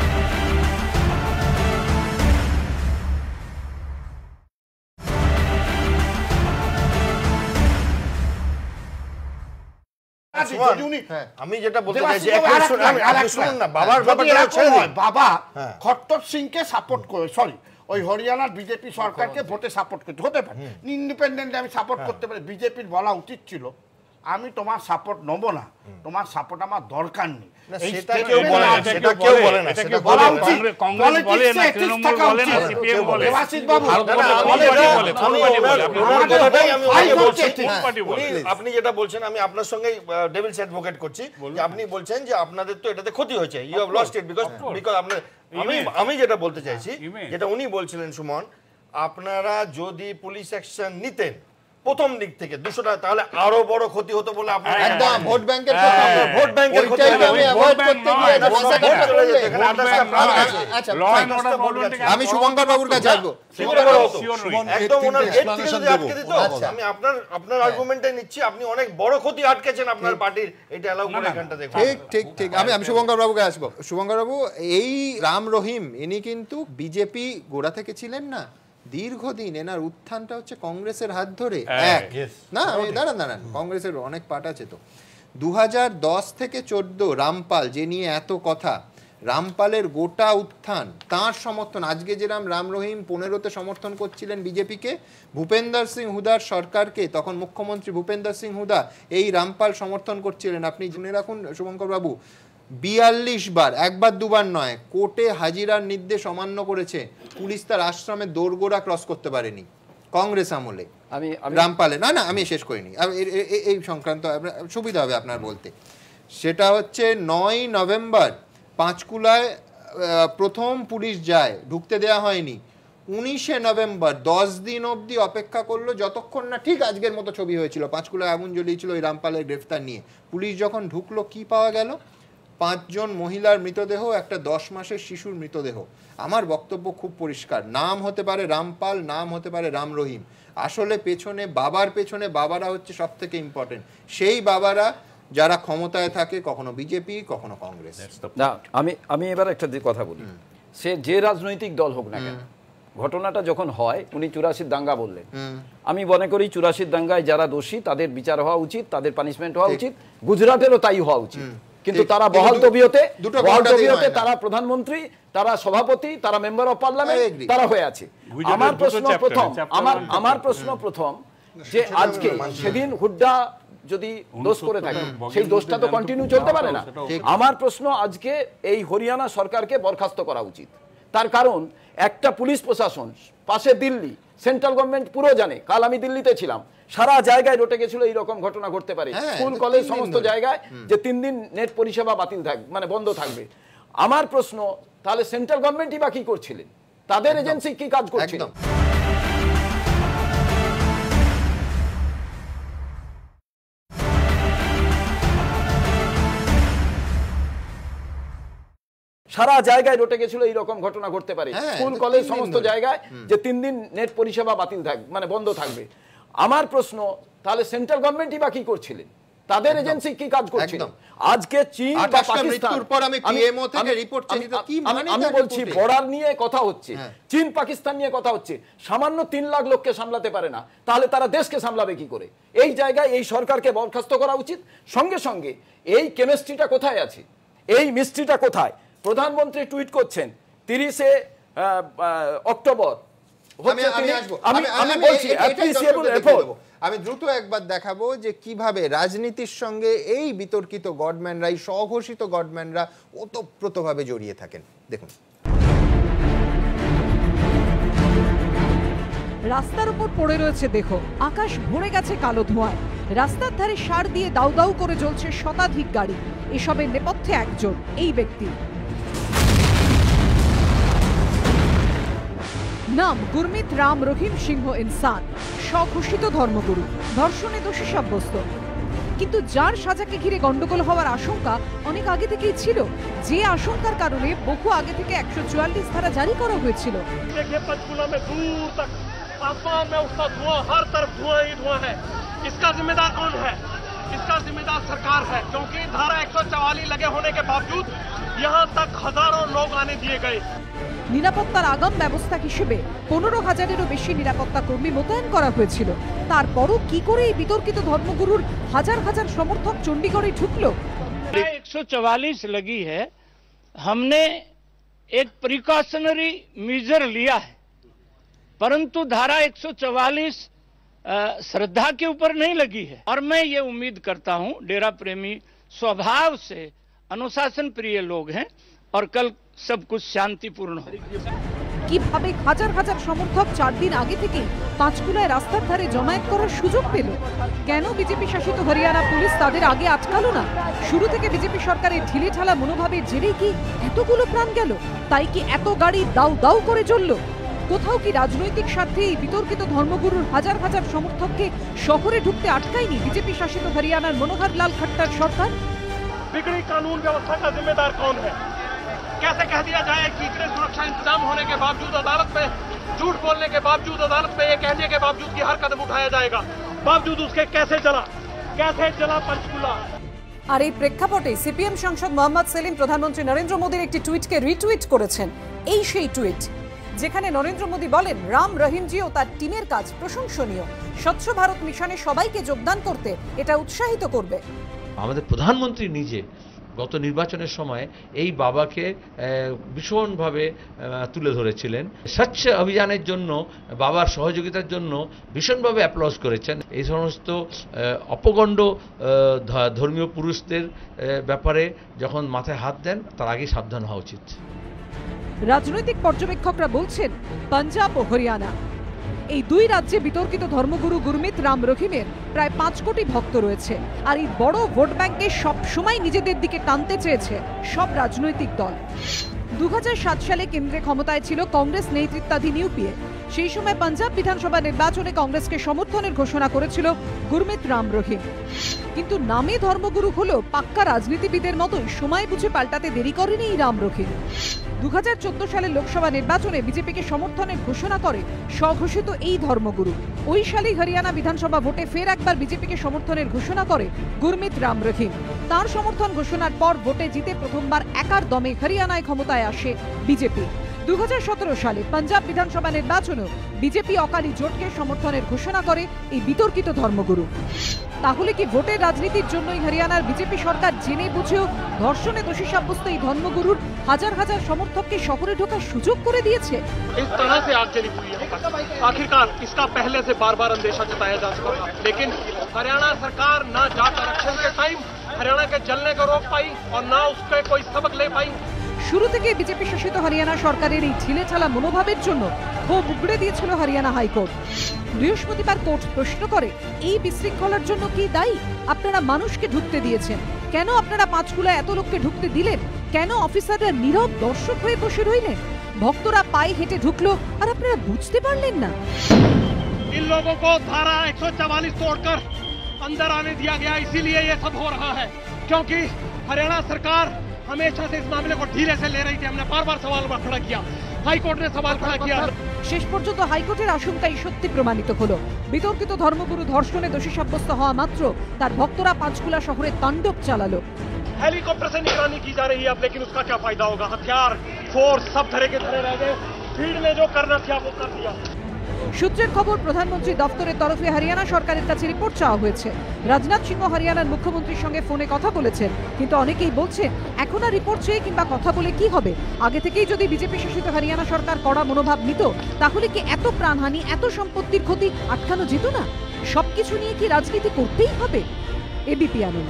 আমি যেটা বলতে দেবাশিস চাইছি, বাবু, একটু আরেকটা, আপনি আরেকটা। শুনুন না, বাবার যদি ব্যাপারটা এরকম ছেড়ে দিন। হয়, বাবা খট্টর সিংকে সাপোর্ট করে, সরি ওই হরিয়ানার বিজেপি সরকারকে ভোটে সাপোর্ট করতে হতে পারে, ইন্ডিপেন্ডেন্ট আমি সাপোর্ট করতে পারি। বিজেপির বলা উচিত ছিল আমি তোমার সাপোর্ট নেব না, তোমার সাপোর্ট আমার দরকার নেই। এই সেটা statement কেউ বলে না, আছে। সেটা কেউ বলে না, এটা সেটা কেউ বলা বলে না। উচিত। কংগ্রেস বলে না, Politics-এ তৃণমূল থাকা বলে না, উচিত। সিপিএম বলে। দেবাশিস বাবু, ভারতবর্ষে আমি কোন এটা- পার্টি বলে? কোন আমি পার্টি বলে? ওনার- আপনি ওনার বলুন। কথাটাই আমি ফাইট ওনাকে বলছি। হচ্ছে, কোন পার্টি বলে? উনি- আপনি যেটা বলছেন আমি আপনার সঙ্গে ডেভিলস অ্যাডভোকেট করছি, যে আপনি বলছেন যে আপনাদের তো এটাতে ক্ষতি হয়েছে, you have lost it because আপনার। আমি যেটা বলতে চাইছি, যেটা উনি বলছিলেন সুমন, আপনারা যদি পুলিশ অ্যাকশন নিতেন প্রথম দিক থেকে 200 টাকা, তাহলে আরো বড় ক্ষতি হতো বলে আপনারা একদম ভোট ব্যাংকের কথা, ভোট ব্যাংকের ক্ষতি ওইটাই হবে। আমি অ্যাভয়েড করতে গিয়ে ভোট ভাষাটা ব্যাংক চলে করলে। যেত, এখানে 28টা প্রাণ আছে। আচ্ছা Law and order vote problem গেছে। থেকে আমি শুভঙ্কর বাবুর কাছে আসবো। সেটা বড় হতো। Sure নই। একদম ওনার হেড থেকে explanation যদি আটকে দেবো। দিত, আমি আপনার আর্গুমেন্টে নিচ্ছি, আপনি অনেক বড় ক্ষতি আটকেছেন আপনার পার্টির, এটা অ্যালাউ করে এখানটা দেখুন। ঠিক আমি শুভঙ্কর বাবুকে আসবো। শুভঙ্কর বাবু, এই রাম রহিম ইনি কিন্তু বিজেপি গোড়া থেকে ছিলেন না, দীর্ঘদিন এনার উত্থানটা হচ্ছে কংগ্রেসের হাত ধরে এক Yes. না দাঁড়ান কংগ্রেসের অনেক পার্ট আছে তো 2010 থেকে 14 রামপাল যে নিয়ে এত কথা, রামপালের গোটা উত্থান তার সমর্থন, আজকে যেরাম রাম রহিম 15তে সমর্থন করছিলেন বিজেপিকে, ভূপেন্দর সিং হুদার সরকারকে, তখন মুখ্যমন্ত্রী ভূপেন্দর সিং হুদা এই রামপাল সমর্থন করছিলেন। আপনি জেনে রাখুন শুভঙ্কর বাবু, 42 বার, একবার দুবার নয়, কোর্টে হাজিরার নির্দেশ অমান্য করেছে, পুলিশ তার আশ্রমে দোরগোড়া ক্রস করতে পারেনি কংগ্রেস আমলে রামপালে। না আমি শেষ করিনি, এই সংক্রান্ত সুবিধা হবে আপনার বলতে। সেটা হচ্ছে 9 নভেম্বর পাঁচকুলায় প্রথম পুলিশ যায়, ঢুকতে দেয়া হয়নি। 19 নভেম্বর 10 দিন অবধি অপেক্ষা করলো, যতক্ষণ না ঠিক আজকের মতো ছবি হয়েছিল, পাঁচকুলায় আগুন জ্বলিয়েছিল ওই রামপালের গ্রেফতার নিয়ে। পুলিশ যখন ঢুকলো কি পাওয়া গেল? 5 জন মহিলার মৃতদেহ, একটা 10 মাসের শিশুর মৃতদেহ। আমার বক্তব্য খুব পরিষ্কার, নাম হতে পারে রামপাল, নাম হতে পারে রাম রহিম, আসলে পেছনে বাবারা হচ্ছে সব থেকে ইম্পর্টেন্ট। সেই বাবারা যারা ক্ষমতায় থাকে, কখনো বিজেপি কখনো কংগ্রেস। না আমি এবার একটা কথা বলি, সে যে রাজনৈতিক দল হোক না কেন, ঘটনাটা যখন হয়, উনি 84 দাঙ্গা বললেন, আমি মনে করি 84 দাঙ্গায় যারা দোষী তাদের বিচার হওয়া উচিত, তাদের পানিশমেন্ট হওয়া উচিত, গুজরাটেরও তাই হওয়া উচিত। কিন্তু তারা বহাল তবিয়তে তারা প্রধানমন্ত্রী, তারা সভাপতি, তারা মেম্বার অফ পার্লামেন্ট, তারা হয়ে আছে। আমার প্রশ্ন প্রথম যে আজকে সেদিন হুড্ডা যদি দোষ করে থাকে, সেই দোষটা তো কন্টিনিউ চলতে পারে না। আমার প্রশ্ন, আজকে এই হরিয়ানা সরকারকে বরখাস্ত করা উচিত। তার কারণ একটা পুলিশ প্রশাসন, পাশে দিল্লি, সেন্ট্রাল গভর্নমেন্ট পুরো জানে। কাল আমি দিল্লিতে ছিলাম, সারা জায়গায় রটে গেছিল এইরকম ঘটনা ঘটতে পারে, স্কুল কলেজ সমস্ত জায়গায়, যে 3 দিন নেট পরিষেবা বাতিল থাকবে, মানে বন্ধ থাকবে। আমার প্রশ্ন, তাহলে সেন্ট্রাল গভর্নমেন্টই বা কি করছিলেন? তাদের এজেন্সি কি কাজ করছিল? সারা জায়গায় রটে গেছিল এইরকম ঘটনা ঘটতে পারে, স্কুল কলেজ সমস্ত জায়গায়, যে 3 দিন নেট পরিষেবা বাতিল থাকবে, মানে বন্ধ থাকবে। আমার প্রশ্ন, তাহলে সেন্ট্রাল গভর্নমেন্টই বা কি করছিলেন? তাদের এজেন্সি কি কাজ করছিল? আজকে চীন বা পাকিস্তান, আমি বলছি বর্ডার নিয়ে কথা হচ্ছে, চীন পাকিস্তান নিয়ে কথা হচ্ছে, সামান্য 3 লাখ লোককে সামলাতে পারে না, তাহলে তারা দেশকে সামলাবে কি করে? এই জায়গায় এই সরকারকে বরখাস্ত করা উচিত। সঙ্গে সঙ্গে এই কেমিস্ট্রিটা কোথায় আছে, এই মিস্ট্রিটা কোথায়? প্রধানমন্ত্রী টুইট করছেন 30 অক্টোবর, আমি দ্রুত একবার দেখাবো যে কিভাবে রাজনীতির সঙ্গে এই বিতর্কিত গডম্যানরা, এই স্বঘোষিত গডম্যানরা ওতপ্রোতভাবে জড়িয়ে থাকেন। দেখুন, রাস্তার উপর পড়ে রয়েছে দেহ, আকাশ ভরে গেছে কালো ধোঁয়ায়, রাস্তার ধারে সার দিয়ে দাউ দাউ করে জ্বলছে শতাধিক গাড়ি। এসবের নেপথ্যে একজন, এই ব্যক্তি, নাম গুরমিত রাম রহিম সিংহ ইনসান, স্বঘোষিত ধর্মগুরু, ধর্ষণে দোষী সাব্যস্ত। কিন্তু যার সাজাকে ঘিরে গন্ডগোল হওয়ার আশঙ্কা অনেক আগে থেকেই ছিল, যে আশঙ্কার কারণে বহু আগে থেকে 144 ধারা জারি করা হয়েছিল। देखिए पंचकुला में दूर तक आसमान में उठता धुआं, हर तरफ धुआं ही धुआं है। इसका जिम्मेदार कौन है? इसका जिम्मेदार सरकार है, क्योंकि धारा 144 लगे होने के बावजूद यहाँ तक हजारों लोग आने दिए गए। নিরাপত্তার আগাম ব্যবস্থা হিসেবে 15,000-এরও বেশি নিরাপত্তা কর্মী মোতায়েন করা হয়েছিল। তারপরও কি করে এই বিতর্কিত ধর্মগুরুর হাজার হাজার সমর্থক চণ্ডীগড়ে ঢুকলো? 144 लगी है, हमने एक प्रिकॉशनरी मेजर लिया है, परंतु धारा 144 श्रद्धा के ऊपर नहीं लगी है। और मैं ये उम्मीद करता हूं, डेरा प्रेमी स्वभाव से अनुशासन प्रिय लोग हैं और कल सब कुछ शांतिपूर्ण हो। কিভাবে হাজার হাজার সমর্থক 4 দিন আগে থেকে পাঁচকুলায় রাস্তার ধারে জমায়েত করার সুযোগ পেল? কেন বিজেপি শাসিত হরিয়ানা পুলিশ তাদের আগে আটকালো না? শুরু থেকে বিজেপি সরকারের ঢিলেঢালা মনোভাবের জেরেই কি এতগুলো প্রাণ গেল? তাই কি এত গাড়ি দাউ দাউ করে জ্বলল? কোথাও কি রাজনৈতিক স্বার্থে এই বিতর্কিত ধর্মগুরুর হাজার হাজার সমর্থককে শহরে ঢুকতে আটকায়নি বিজেপি শাসিত হরিয়ানার মনোহর লাল খট্টার সরকার? बिगड़ी कानून व्यवस्था का जिम्मेदार कौन है? कैसे कह दिया जाए कि इतने सुरक्षा इंतजाम होने के बावजूद, अदालत में झूठ बोलने के बावजूद, अदालत में ये कहने के बावजूद कि हर कदम उठाया जाएगा, बावजूद उसके कैसे जला पंचकुला? আর এই প্রেক্ষাপটে সিপিএম সাংসদ মোহাম্মদ সেলিম প্রধানমন্ত্রী নরেন্দ্র মোদীর একটি টুইটকে রিটুইট করেছেন। এই সেই টুইট যেখানে নরেন্দ্র মোদী বলেন রাম রহিমজি ও তার টিমের কাজ প্রশংসনীয়, স্বচ্ছ ভারত মিশনে সবাইকে যোগদান করতে এটা উৎসাহিত করবে। আমাদের প্রধানমন্ত্রী নিজে গত নির্বাচনের সময় এই বাবাকে ভীষণভাবে তুলে ধরেছিলেন, স্বচ্ছ অভিযানের জন্য বাবার সহযোগিতার জন্য ভীষণভাবে অ্যাপ্লজ করেছেন। এই সমস্ত অপগণ্ড ধর্মীয় পুরুষদের ব্যাপারে যখন মাথায় হাত দেন তার আগে সাবধান হওয়া উচিত। রাজনৈতিক পর্যবেক্ষকরা বলছেন পাঞ্জাব ও হরিয়ানা এই দুই রাজ্যে বিতর্কিত ধর্মগুরু গুরমিত রাম রহিমের প্রায় 5 কোটি ভক্ত রয়েছে, আর এই বড় ভোট ব্যাংকে সবসময় নিজেদের দিকে টানতে চেয়েছে সব রাজনৈতিক দল। 2007 সালে কেন্দ্রে ক্ষমতায় ছিল কংগ্রেস নেতৃত্বাধীন ইউপিএ। সেই সময় পাঞ্জাব বিধানসভা নির্বাচনে কংগ্রেসকে সমর্থনের ঘোষণা করেছিল গুরমিত রাম রহিম। কিন্তু নামে ধর্মগুরু হলেও পাক্কা রাজনীতিবিদের মতোই সময় বুঝে পাল্টাতে দেরি করেনি এই রাম রহিম। 2014 সালের লোকসভা নির্বাচনে বিজেপিকে সমর্থনের ঘোষণা করে স্বঘোষিত এই ধর্মগুরু। ওই সালেই হরিয়ানা বিধানসভা ভোটে ফের একবার বিজেপিকে সমর্থনের ঘোষণা করে গুরমিত রাম রহিম। তার সমর্থন ঘোষণার পর ভোটে জিতে প্রথমবার একার দমে হরিয়ানায় ক্ষমতায় আসে বিজেপি। 2017 সালে পাঞ্জাব বিধানসভা নির্বাচনেও বিজেপি অকালি জোটকে সমর্থনের ঘোষণা করে এই বিতর্কিত ধর্মগুরু। তাহলে কি ভোটের রাজনীতির জন্যই হরিয়ানার বিজেপি সরকার জেনে বুঝেও ধর্ষণে দোষী সাব্যস্ত এই ধর্মগুরুর হাজার হাজার সমর্থককে শহরে ঢোকার সুযোগ করে দিয়েছে? इस तरह से आग जली हुई है। आखिरकार इसका पहले से बार बार अंदेशा जताया जा चुका था, लेकिन हरियाणा सरकार ना जाट आरक्षण के टाइम हरियाणा के जलने को रोक पाई और ना उसके कोई सबक ले पाई। শুরু থেকে বিজেপি শাসিত হরিয়ানা সরকারের এই ঢিলেঢালা মনোভাবের জন্য ক্ষোভ উগড়ে দিয়েছিল হরিয়ানা হাইকোর্ট। বৃহস্পতিবার কোর্ট প্রশ্ন করে এই বিশৃঙ্খলার জন্য কি দায়ী? আপনারা মানুষকে ঢুকতে দিয়েছেন, কেন আপনারা পাঁচকুলা এত লোককে ঢুকতে দিলেন? কেন অফিসাররা নীরব দর্শক হয়ে বসে রইলেন? ভক্তরা পায়ে হেঁটে ঢুকলো আর আপনারা বুঝতে পারলেন না? इन लोगों को धारा 144 तोड़कर अंदर आने दिया गया, इसीलिए ये सब हो रहा है, क्योंकि हरियाणा सरकार हमेशा से इस मामले को ढीले से ले रही थी। हमने बार बार सवाल खड़ा किया, हाईकोर्ट ने सवाल खड़ा किया। শেষ পর্যন্ত হাইকোর্টের আশঙ্কাই সত্যি প্রমাণিত হলো। বিতর্কিত ধর্মগুরু ধর্ষণে দোষী সাব্যস্ত হওয়া মাত্র তার ভক্তরা পাঁচকুলা শহরে তাণ্ডব চালালো। हेलीकॉप्टर से निगरानी की जा रही है अब, लेकिन उसका क्या फायदा होगा? हथियार फोर्स सब धरे के धरे रह गए। भीड़ ने जो करना था वो कर दिया। সূত্রের খবর, প্রধানমন্ত্রী দপ্তরের তরফে হরিয়ানা সরকারের কাছে রিপোর্ট চাওয়া হয়েছে। রাজনাথ সিংহ হরিয়ানার মুখ্যমন্ত্রীর সঙ্গে ফোনে কথা বলেছেন, কিন্তু অনেকেই বলছেন এখন আর রিপোর্ট চেয়ে কিংবা কথা বলে কি হবে? আগে থেকেই যদি বিজেপি শাসিত হরিয়ানা সরকার কড়া মনোভাব নিত, তাহলে কি এত প্রাণহানি, এত সম্পত্তির ক্ষতি আটকানো যেত না? সবকিছু নিয়ে কি রাজনীতি করতেই হবে? এবিপি আনন্দ।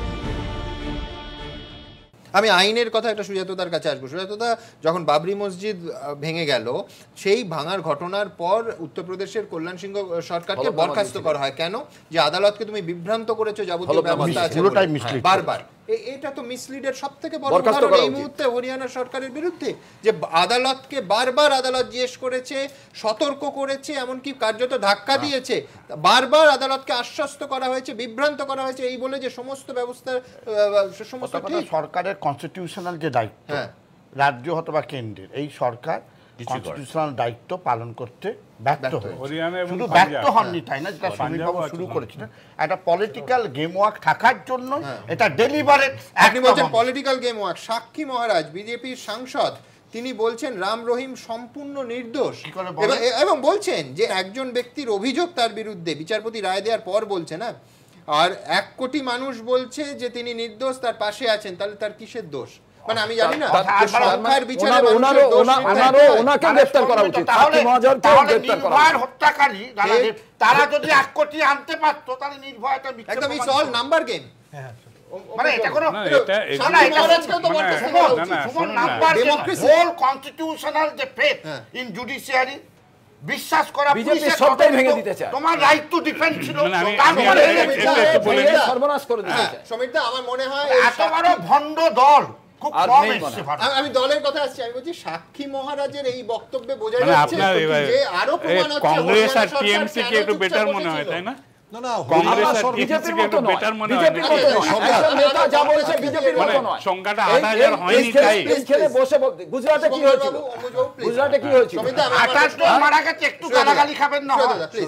আমি আইনের কথা একটা সুজাততার কাছে আসবো। সুজাততা, যখন বাবরি মসজিদ ভেঙে গেল, সেই ভাঙার ঘটনার পর উত্তরপ্রদেশের কল্যাণ সিংহ সরকারকে বরখাস্ত করা হয়। কেন? যে আদালতকে তুমি বিভ্রান্ত করেছো, যাবতীয় ব্যবস্থা আছে বারবার। এটা তো মিসলিডের সব থেকে বড় উদাহরণ এই মুহূর্তে হরিয়ানা সরকারের বিরুদ্ধে, যে আদালতকে বারবার আদালত জিজ্ঞেস করেছে, সতর্ক করেছে, এমনকি কার্যত ধাক্কা দিয়েছে। বারবার আদালতকে আশ্বস্ত করা হয়েছে, বিভ্রান্ত করা হয়েছে, এই বলে যে সমস্ত ব্যবস্থা সমস্ত সরকারের কনস্টিটিউশনাল যে দায়িত্ব রাজ্য অথবা কেন্দ্রের, এই সরকার কনস্টিটিউশনাল দায়িত্ব পালন করতে ব্যর্থ হয়েছে। শুধু ব্যর্থ হননি তাই না, যেটা সমীরবাবু শুরু করেছিলেন, একটা পলিটিক্যাল গেম ওয়ার্ক থাকার জন্য এটা ডেলিভারেট। আপনি বলছেন পলিটিক্যাল গেম ওয়ার্ক। সাক্ষী মহারাজ, বিজেপির সাংসদ, তিনি বলছেন রাম রহিম সম্পূর্ণ নির্দোষ এবং বলছেন যে একজন ব্যক্তির অভিযোগ তার বিরুদ্ধে বিচারপতি রায় দেওয়ার পর বলছে না, আর 1 কোটি মানুষ বলছে যে তিনি নির্দোষ, তার পাশে আছেন, তাহলে তার কিসের দোষ? মানে আমি জানি না, সংখ্যার বিচারে ওনাকে গ্রেফতার করা উচিত। হত্যাকারী তারা যদি 1 কোটি আনতে পারত, তাহলে নির্ভয়তা একদম ইটস অল নাম্বার গেম। মানে এটা কোনো কনস্টিটিউশনাল যে ফেথ ইন জুডিশিয়ারি, বিশ্বাস করা বিজেপি সবটাই ভেঙে দিতে চায়। তোমার রাইট টু ডিফেন্ড ছিল, সর্বনাশ করে দিতে চায়। সমীরদা, আমার মনে হয় এত বড় ভণ্ড দল খুব কম এসেছে। আমি দলের কথা আসছি, আমি বলছি সাক্ষী মহারাজের এই বক্তব্যে বোঝা যাচ্ছে যে আরো প্রমাণ হচ্ছে কংগ্রেস আর টিএমসি কে একটু বেটার মনে হয়, তাই না? না না, কংগ্রেস আর বিজেপির মতো নয়। বিজেপির মতো নয়। নেতা যা বলছে বিজেপির মতো নয়। সংখ্যাটা 8000 হয়নি তাই। এই খেলে বসে গুজরাটে কি হয়েছিল? গুজরাটে কি হয়েছিল? 28 মারা গেছে, একটু গালাগালি খাবেন না।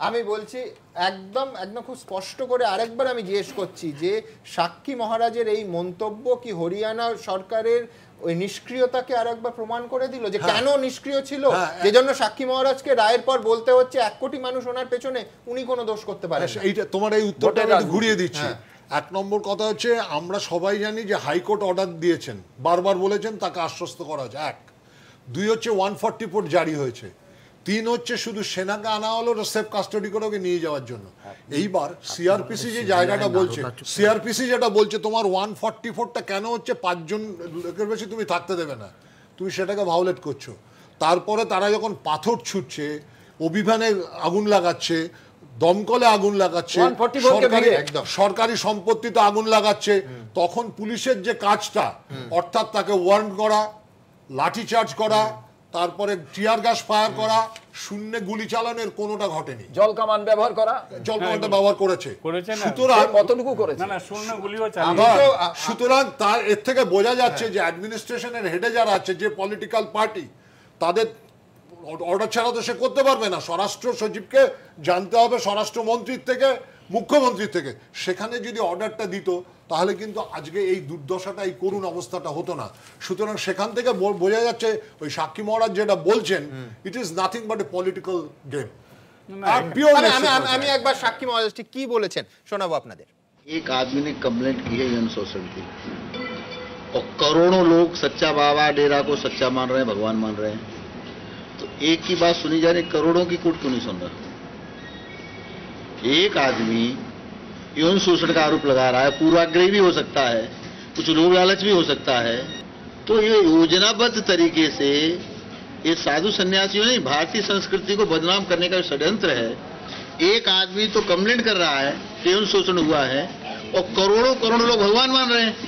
আমি বলছি একদম একদম খুব স্পষ্ট করে আরেকবার আমি জিজ্ঞেস করছি যে সাক্ষী মহারাজের এই মন্তব্য কি হরিয়ানা সরকারের ওই নিষ্ক্রিয়তাকে আরেকবার প্রমাণ করে দিল যে কেন নিষ্ক্রিয় ছিল, যে জন্য সাক্ষী মহারাজকে রায়ের পর বলতে হচ্ছে 1 কোটি মানুষ ওনার পেছনে, উনি কোনো দোষ করতে পারেন। এইটা তোমার এই উত্তরটা আমি ঘুরিয়ে দিচ্ছি। 1 নম্বর কথা হচ্ছে আমরা সবাই জানি যে হাইকোর্ট অর্ডার দিয়েছেন, বারবার বলেছেন তাকে আশ্বস্ত করা হয়েছে, 1। 2 হচ্ছে 144 জারি হয়েছে। 3 হচ্ছে শুধু সেনাকে আনা হলো সেফ কাস্টাডি করে ওকে নিয়ে যাওয়ার জন্য। এইবার সিআরপিসি যে জায়গাটা বলছে, সিআরপিসি যেটা বলছে তোমার 144টা কেন হচ্ছে 5 জন লোকের বেশি তুমি থাকতে দেবে না, তুমি সেটাকে ভায়োলেট করছো। তারপরে তারা যখন পাথর ছুটছে, অভিযানে আগুন লাগাচ্ছে, দমকলে আগুন লাগাচ্ছে, সরকারি সম্পত্তিতে আগুন লাগাচ্ছে, তখন পুলিশের যে কাজটা অর্থাৎ তাকে ওয়ারেন্ট করা, লাঠিচার্জ করা, তারপরে টিয়ার গ্যাস ফায়ার করা, শূন্যে গুলি চালানোর কোনোটা ঘটেনি। জল কামান ব্যবহার করা, জল কামানটা ব্যবহার করেছে। সুতরাং কতটুকু করেছে? সুতরাং তার এর থেকে বোঝা যাচ্ছে যে অ্যাডমিনিস্ট্রেশনের হেডে যারা আছে, যে পলিটিক্যাল পার্টি, তাদের অর্ডার ছাড়া তো সে করতে পারবে না। স্বরাষ্ট্র সচিবকে জানতে হবে স্বরাষ্ট্রমন্ত্রীর থেকে, মুখ্যমন্ত্রীর থেকে। সেখানে যদি অর্ডারটা দিত তাহলে কিন্তু আজকে এই দুর্দশাটা, এই করুণ অবস্থাটা হতো না। সুতরাং সেখান থেকে বোঝা যাচ্ছে ওই সাক্ষী মহারাজ যেটা বলছেন, it is nothing but a political game. আমি একবার সাক্ষী মহারাজ ঠিক কি বলেছেন শোনাবো আপনাদের। एक आदमी ने कंप्लेंट की है यूएन शोषण की, और करोड़ों लोग सच्चा बाबा डेरा को सच्चा मान रहे हैं, भगवान मान रहे हैं। तो एक की बात सुनी जा रही, करोड़ों की कूट क्यों नहीं सुन रहा? एक आदमी यौन शोषण का आरोप लगा रहा है, पूर्वाग्रही भी हो सकता है, कुछ लोभ लालच भी हो सकता है। तो ये योजनाबद्ध तरीके से ये साधु सन्यासियों ने भारतीय संस्कृति को बदनाम करने का षड्यंत्र है। एक आदमी तो कंप्लेंट कर रहा है कि यौन शोषण हुआ है, और करोड़ों करोड़ों लोग भगवान मान रहे हैं,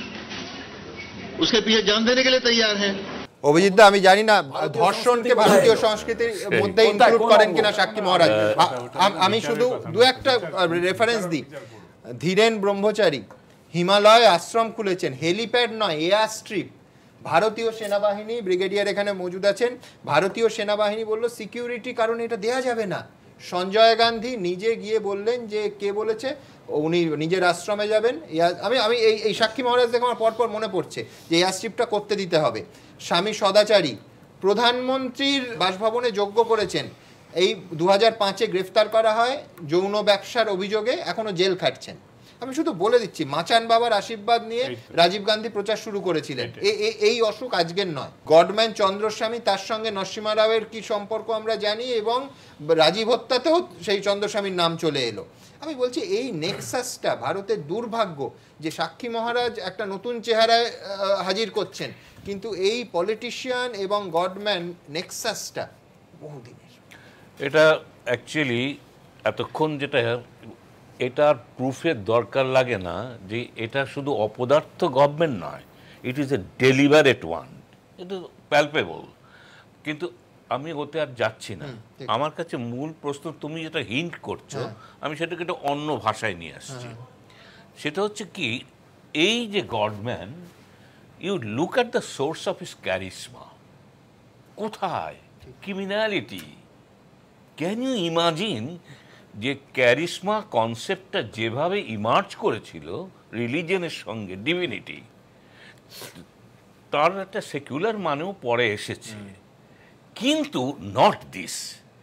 उसके पीछे जान देने के लिए तैयार हैं। অভিজিৎ দা, আমি জানি না ধর্ষণকে ভারতীয় সংস্কৃতির মধ্যে ইনক্লুড করেন কিনা সাক্ষী মহারাজ। আমি শুধু 2-1টা রেফারেন্স দিই। ধীরেন ব্রহ্মচারী হিমালয় আশ্রম খুলেছেন, হেলিপ্যাড নয়, এয়ার স্ট্রিপ। ভারতীয় সেনাবাহিনী ব্রিগেডিয়ার এখানে মজুদ আছেন, ভারতীয় সেনাবাহিনী বলল সিকিউরিটি কারণে এটা দেয়া যাবে না। সঞ্জয় গান্ধী নিজে গিয়ে বললেন যে কে বলেছে, উনি নিজের আশ্রমে যাবেন। আমি আমি এই সাক্ষী মহারাজ দেখে আমার পরপর মনে পড়ছে যে এয়ার স্ট্রিপটা করতে দিতে হবে। স্বামী সদাচারী প্রধানমন্ত্রীর বাসভবনে যজ্ঞ করেছেন, এই 2005-এ গ্রেফতার করা হয় যৌন ব্যবসার অভিযোগে, এখনো জেল খাটছেন। আমি শুধু বলে দিচ্ছি, মাচান বাবার আশীর্বাদ নিয়ে রাজীব গান্ধী প্রচার শুরু করেছিলেন। এই অসুখ আজকের নয়। গডম্যান চন্দ্রস্বামী, তার সঙ্গে নরসিমা রাওয়ের কি সম্পর্ক আমরা জানি, এবং রাজীব হত্যাতেও সেই চন্দ্রস্বামীর নাম চলে এলো। আমি বলছি এই নেক্সাসটা ভারতের দুর্ভাগ্য যে সাক্ষী মহারাজ একটা নতুন চেহারায় হাজির করছেন, কিন্তু এই পলিটিশিয়ান এবং গডম্যান নেক্সাসটা বহুদিনের। এটা অ্যাকচুয়ালি এতক্ষণ যেটা এটার প্রুফের দরকার লাগে না যে এটা শুধু অপদার্থ গভর্নমেন্ট নয়, it is a deliberate one, এটা প্যালপেবল। কিন্তু আমি ওতে আর যাচ্ছি না। আমার কাছে মূল প্রশ্ন, তুমি যেটা হিন্ট করছো, আমি সেটাকে একটা অন্য ভাষায় নিয়ে আসছি। সেটা হচ্ছে কি, এই যে godman, you look at the source of his charisma, কোথায় ক্রিমিনালিটি। ক্যান ইউ ইমাজিন যে ক্যারিসমা কনসেপ্টটা যেভাবে ইমার্জ করেছিল রিলিজনের সঙ্গে, ডিভিনিটি, তার একটা সেকুলার মানেও পরে এসেছে, কিন্তু নট দিস।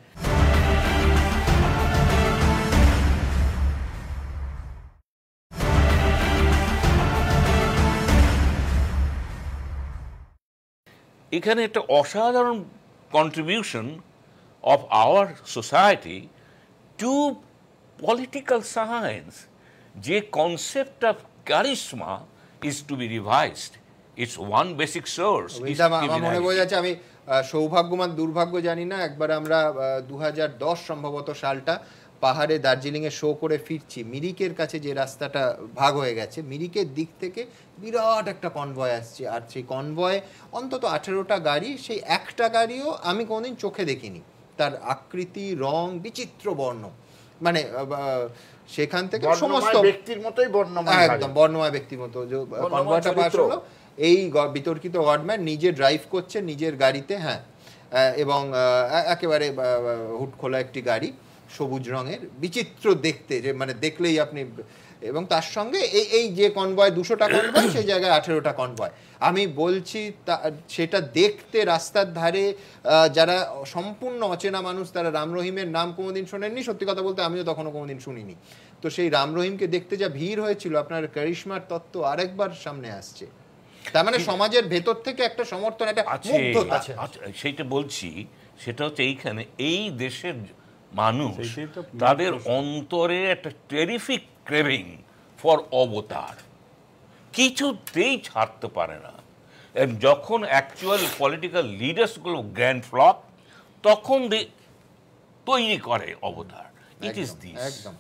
এখানে একটা অসাধারণ contribution of our society to political science. যে concept of charisma is to be revised. Its one basic source is আমার মনে বোঝা যাচ্ছে, আমি সৌভাগ্যমান দুর্ভাগ্য জানি না, একবার আমরা 2010 সম্ভবত সালটা পাহাড়ে দার্জিলিংয়ে শো করে ফিরছি, মিরিকের কাছে যে রাস্তাটা ভাগ হয়ে গেছে, মিরিকের দিক থেকে বিরাট একটা কনভয় আসছে, আর সেই কনভয় অন্তত 18টা গাড়ি, সেই একটা গাড়িও আমি কোনোদিন চোখে দেখিনি। তার আকৃতি, রং, বিচিত্র বর্ণ, মানে সেখান থেকে সমস্ত ব্যক্তির মতোই বর্ণময়, একদম বর্ণময় ব্যক্তির মতো যে কনভয়টা পাস হলো। এই বিতর্কিত গডম্যান নিজে ড্রাইভ করছে নিজের গাড়িতে, হ্যাঁ, এবং একেবারে হুড খোলা একটি গাড়ি, সবুজ রঙের, বিচিত্র দেখতে, যে মানে দেখলেই আপনি, এবং তার সঙ্গে এই যে কনভয় 200টা কনভয় সেই জায়গায় 18টা কনভয়। আমি বলছি সেটা দেখতে রাস্তার ধারে যারা সম্পূর্ণ অচেনা মানুষ, তারা রাম রহিমের নাম কোনোদিন শোনেননি, সত্যি কথা বলতে আমিও তখনও কোনোদিন শুনিনি, তো সেই রাম রহিমকে দেখতে যা ভিড় হয়েছিল, আপনার কারিশমার তত্ত্ব আরেকবার সামনে আসছে। তার মানে সমাজের ভেতর থেকে একটা সমর্থন, একটা মুগ্ধতা। সেইটা বলছি, সেটা হচ্ছে এইখানে এই দেশের মানুষ তাদের অন্তরে একটা টেরিফিক ক্রেভিং ফর অবতার, কিছুতেই ছাড়তে পারে না। যখন অ্যাকচুয়াল পলিটিক্যাল লিডার্সগুলো গ্র্যান্ড ফ্লপ, তখন তৈরি করে অবতার। ইট ইজ দিস,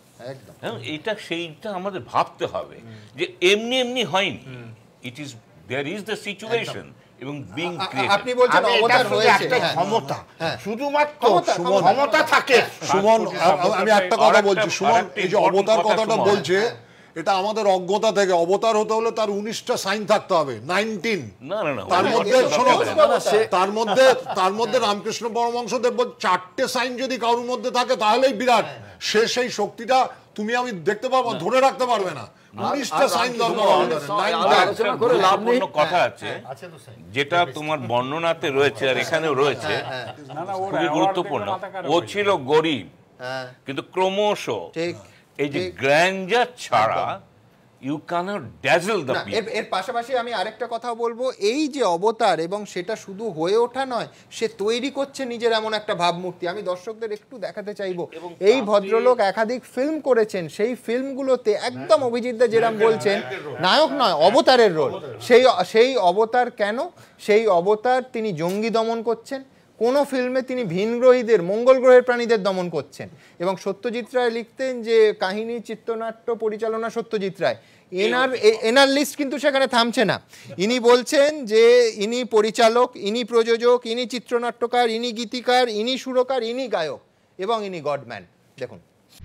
সেইটা আমাদের ভাবতে হবে যে এমনি এমনি হয়নি। It is, there is the situation এবং বিং ক্রিয়েটেড। আপনি বলছেন অবতার হয়েছে, ক্ষমতা, শুধুমাত্র ক্ষমতা থাকে। সুমন, আমি একটা কথা বলছি, সুমন এই যে অবতার কথাটা বলছে, এটা আমাদের অজ্ঞতা থেকে। অবতার হতে হলে তার 19টা সাইন থাকতে হবে, 19। তার মধ্যে শোনো, তার মধ্যে রামকৃষ্ণ পরমহংসদেব 4টে সাইন যদি কারোর মধ্যে থাকে তাহলেই বিরাট। সেই শক্তিটা তুমি আমি দেখতে পারবো, ধরে রাখতে পারবে না। 19টা সাইন দরকার। কথা আছে যেটা তোমার বর্ণনাতে রয়েছে আর এখানেও রয়েছে, খুবই গুরুত্বপূর্ণ। ও ছিল গরিব, কিন্তু ক্রমশ এই যে গ্র্যান্ডার ছাড়া you cannot dazzle the people. এর পাশাপাশি আমি আরেকটা কথা বলবো, এই যে অবতার, এবং সেটা শুধু হয়ে ওঠা নয়, সে তৈরি করছে নিজের এমন একটা ভাবমূর্তি। আমি দর্শকদের একটু দেখাতে চাইবো, এই ভদ্রলোক একাধিক ফিল্ম করেছেন, সেই ফিল্মগুলোতে একদম অভিজিৎ দা যেরকম বলছেন, নায়ক নয়, অবতারের রোল। সেই অবতার কেন? সেই অবতার তিনি জঙ্গি দমন করছেন, কোনো ফিল্মে তিনি ভিনগ্রহীদের, মঙ্গল গ্রহের প্রাণীদের দমন করছেন। এবং সত্যজিৎ রায় লিখতেন যে কাহিনী, চিত্রনাট্য, পরিচালনা সত্যজিৎ রায়, এনার লিস্ট কিন্তু সেখানে থামছে না। ইনি বলছেন যে ইনি পরিচালক, ইনি প্রযোজক, ইনি চিত্রনাট্যকার, ইনি গীতিকার, ইনি সুরকার, ইনি গায়ক, এবং ইনি গডম্যান। দেখুন,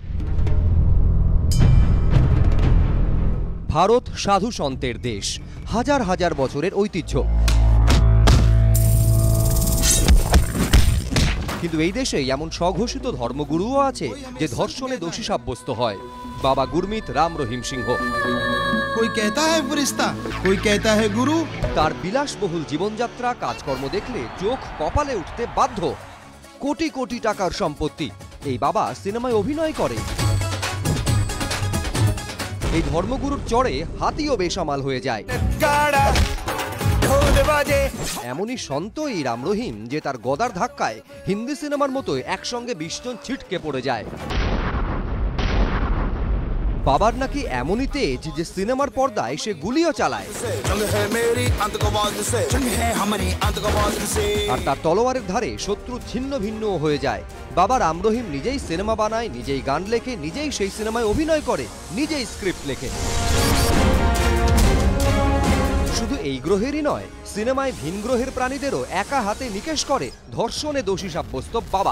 ভারত সাধু সন্তের দেশ, হাজার হাজার বছরের ঐতিহ্য। কিন্তু এই দেশে এমন স্বঘোষিত ধর্মগুরুও আছে যে ধর্ষণে দোষী সাব্যস্ত হয়। বাবা গুরমিত রাম রহিম সিংহ। कोई कहता है फरिश्ता, कोई कहता है गुरु। তার বিলাসবহুল জীবনযাত্রা, কাজকর্ম দেখলে চোখ কপালে উঠতে বাধ্য। কোটি কোটি টাকার সম্পত্তি। এই বাবা সিনেমায় অভিনয় করে। এই ধর্মগুরুর চড়ে হাতিও বেসামাল হয়ে যায়। এমনই সন্ত এই রাম রহিম যে তার গদার ধাক্কায় হিন্দি সিনেমার মতো একসঙ্গে 20 জন ছিটকে পড়ে যায়। বাবার নাকি এমনই তেজ যে সিনেমার পর্দায় সে গুলিও চালায়, আর তার তলোয়ারের ধারে শত্রু ছিন্ন ভিন্ন হয়ে যায়। বাবা রাম রহিম নিজেই সিনেমা বানায়, নিজেই গান লেখে, নিজেই সেই সিনেমায় অভিনয় করে, নিজেই স্ক্রিপ্ট লেখে। শুধু এই গ্রহেরই নয়, সিনেমায় ভিন গ্রহের প্রাণীদেরও একা হাতে নিকেশ করে ধর্ষণে দোষী সাব্যস্ত বাবা।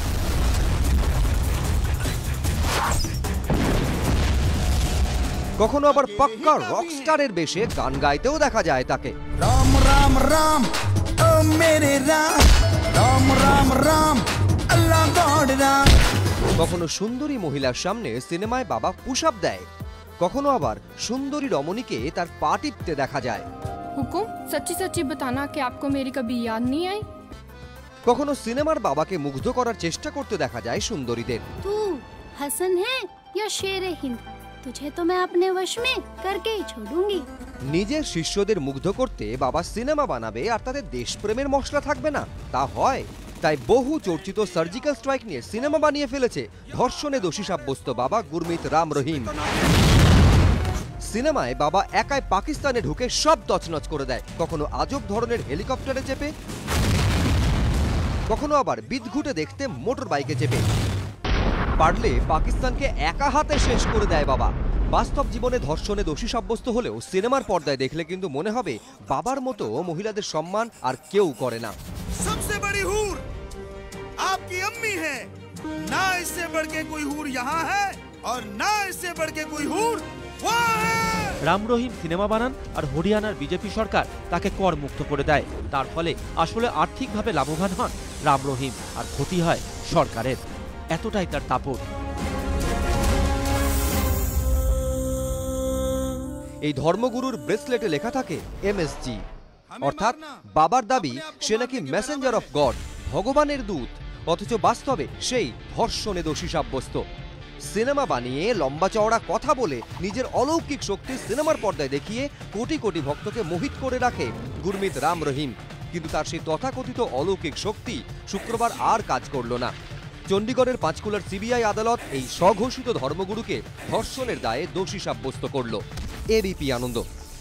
কখনো আবার পাক্কা রকস্টারের বেশে গান গাইতেও দেখা যায় তাকে। राम राम राम ओ मेरे राम, राम राम राम अल्लाह गॉड राम। কখনো সুন্দরী মহিলার সামনে সিনেমায় বাবা পুশ আপ দেয়, কখনো আবার সুন্দরী রমণীকে তার পা টিপতে দেখা যায়। हुकुम, सच्ची सच्ची बताना कि आपको मेरी कभी याद नहीं आई। কখনো সিনেমার বাবাকে মুগ্ধ করার চেষ্টা করতে দেখা যায় সুন্দরীদের। तू हसन है या शेर हिंद, तुझे तो मैं अपने वश में करके ही छोड़ूंगी। নিজের শিষ্যদের মুগ্ধ করতে বাবা সিনেমা বানাবে আর তাদের দেশপ্রেমের মশলা থাকবে না, তা হয়? তাই বহু চর্চিত সার্জিক্যাল স্ট্রাইক নিয়ে সিনেমা বানিয়ে ফেলেছে ধর্ষণে দোষী সাব্যস্ত বাবা গুরমিত রাম রহিম। সিনেমায় বাবা একাই পাকিস্তানে ঢুকে সব তছনছ করে দেয়, কখনো আজব ধরনের হেলিকপ্টারে চেপে, কখনো আবার বিদঘুটে দেখতে মোটর বাইকে চেপে। পারলে পাকিস্তানকে একা হাতে শেষ করে দেয় বাবা। বাস্তব জীবনে ধর্ষণে দোষী সাব্যস্ত হলেও সিনেমার পর্দায় দেখলে কিন্তু মনে হবে বাবার মতো মহিলাদের সম্মান আর কেউ করে না। सबसे बड़ी हूर आपकी अम्मी है, ना इससे बढ़ के कोई हूर यहाँ है और ना इससे बढ़ के कोई हूर वहाँ है। রাম রহিম সিনেমা বানান আর হরিয়ানার বিজেপি সরকার তাকে কর মুক্ত করে দেয়। তার ফলে আসলে আর্থিকভাবে লাভবান হন রাম রহিম আর ক্ষতি হয় সরকারের। এতটাই তার দাপট। এই ধর্মগুরুর ব্রেসলেটে লেখা থাকে MSG, অর্থাৎ বাবার দাবি সে নাকি মেসেঞ্জার অফ গড, ভগবানের দূত, অথচ বাস্তবে সেই ধর্ষণে দোষী সাব্যস্ত। সিনেমা বানিয়ে লম্বা চওড়া কথা বলে নিজের অলৌকিক শক্তি সিনেমার পর্দায় দেখিয়ে কোটি কোটি ভক্তকে মোহিত করে রাখে গুরমিত রাম রহিম। কিন্তু তার সেই তথাকথিত অলৌকিক শক্তি শুক্রবার আর কাজ করল না। চণ্ডীগড়ের পাঁচকুলার CBI আদালত এই স্বঘোষিত ধর্মগুরুকে ধর্ষণের দায়ে দোষী সাব্যস্ত করল। ABP আনন্দ।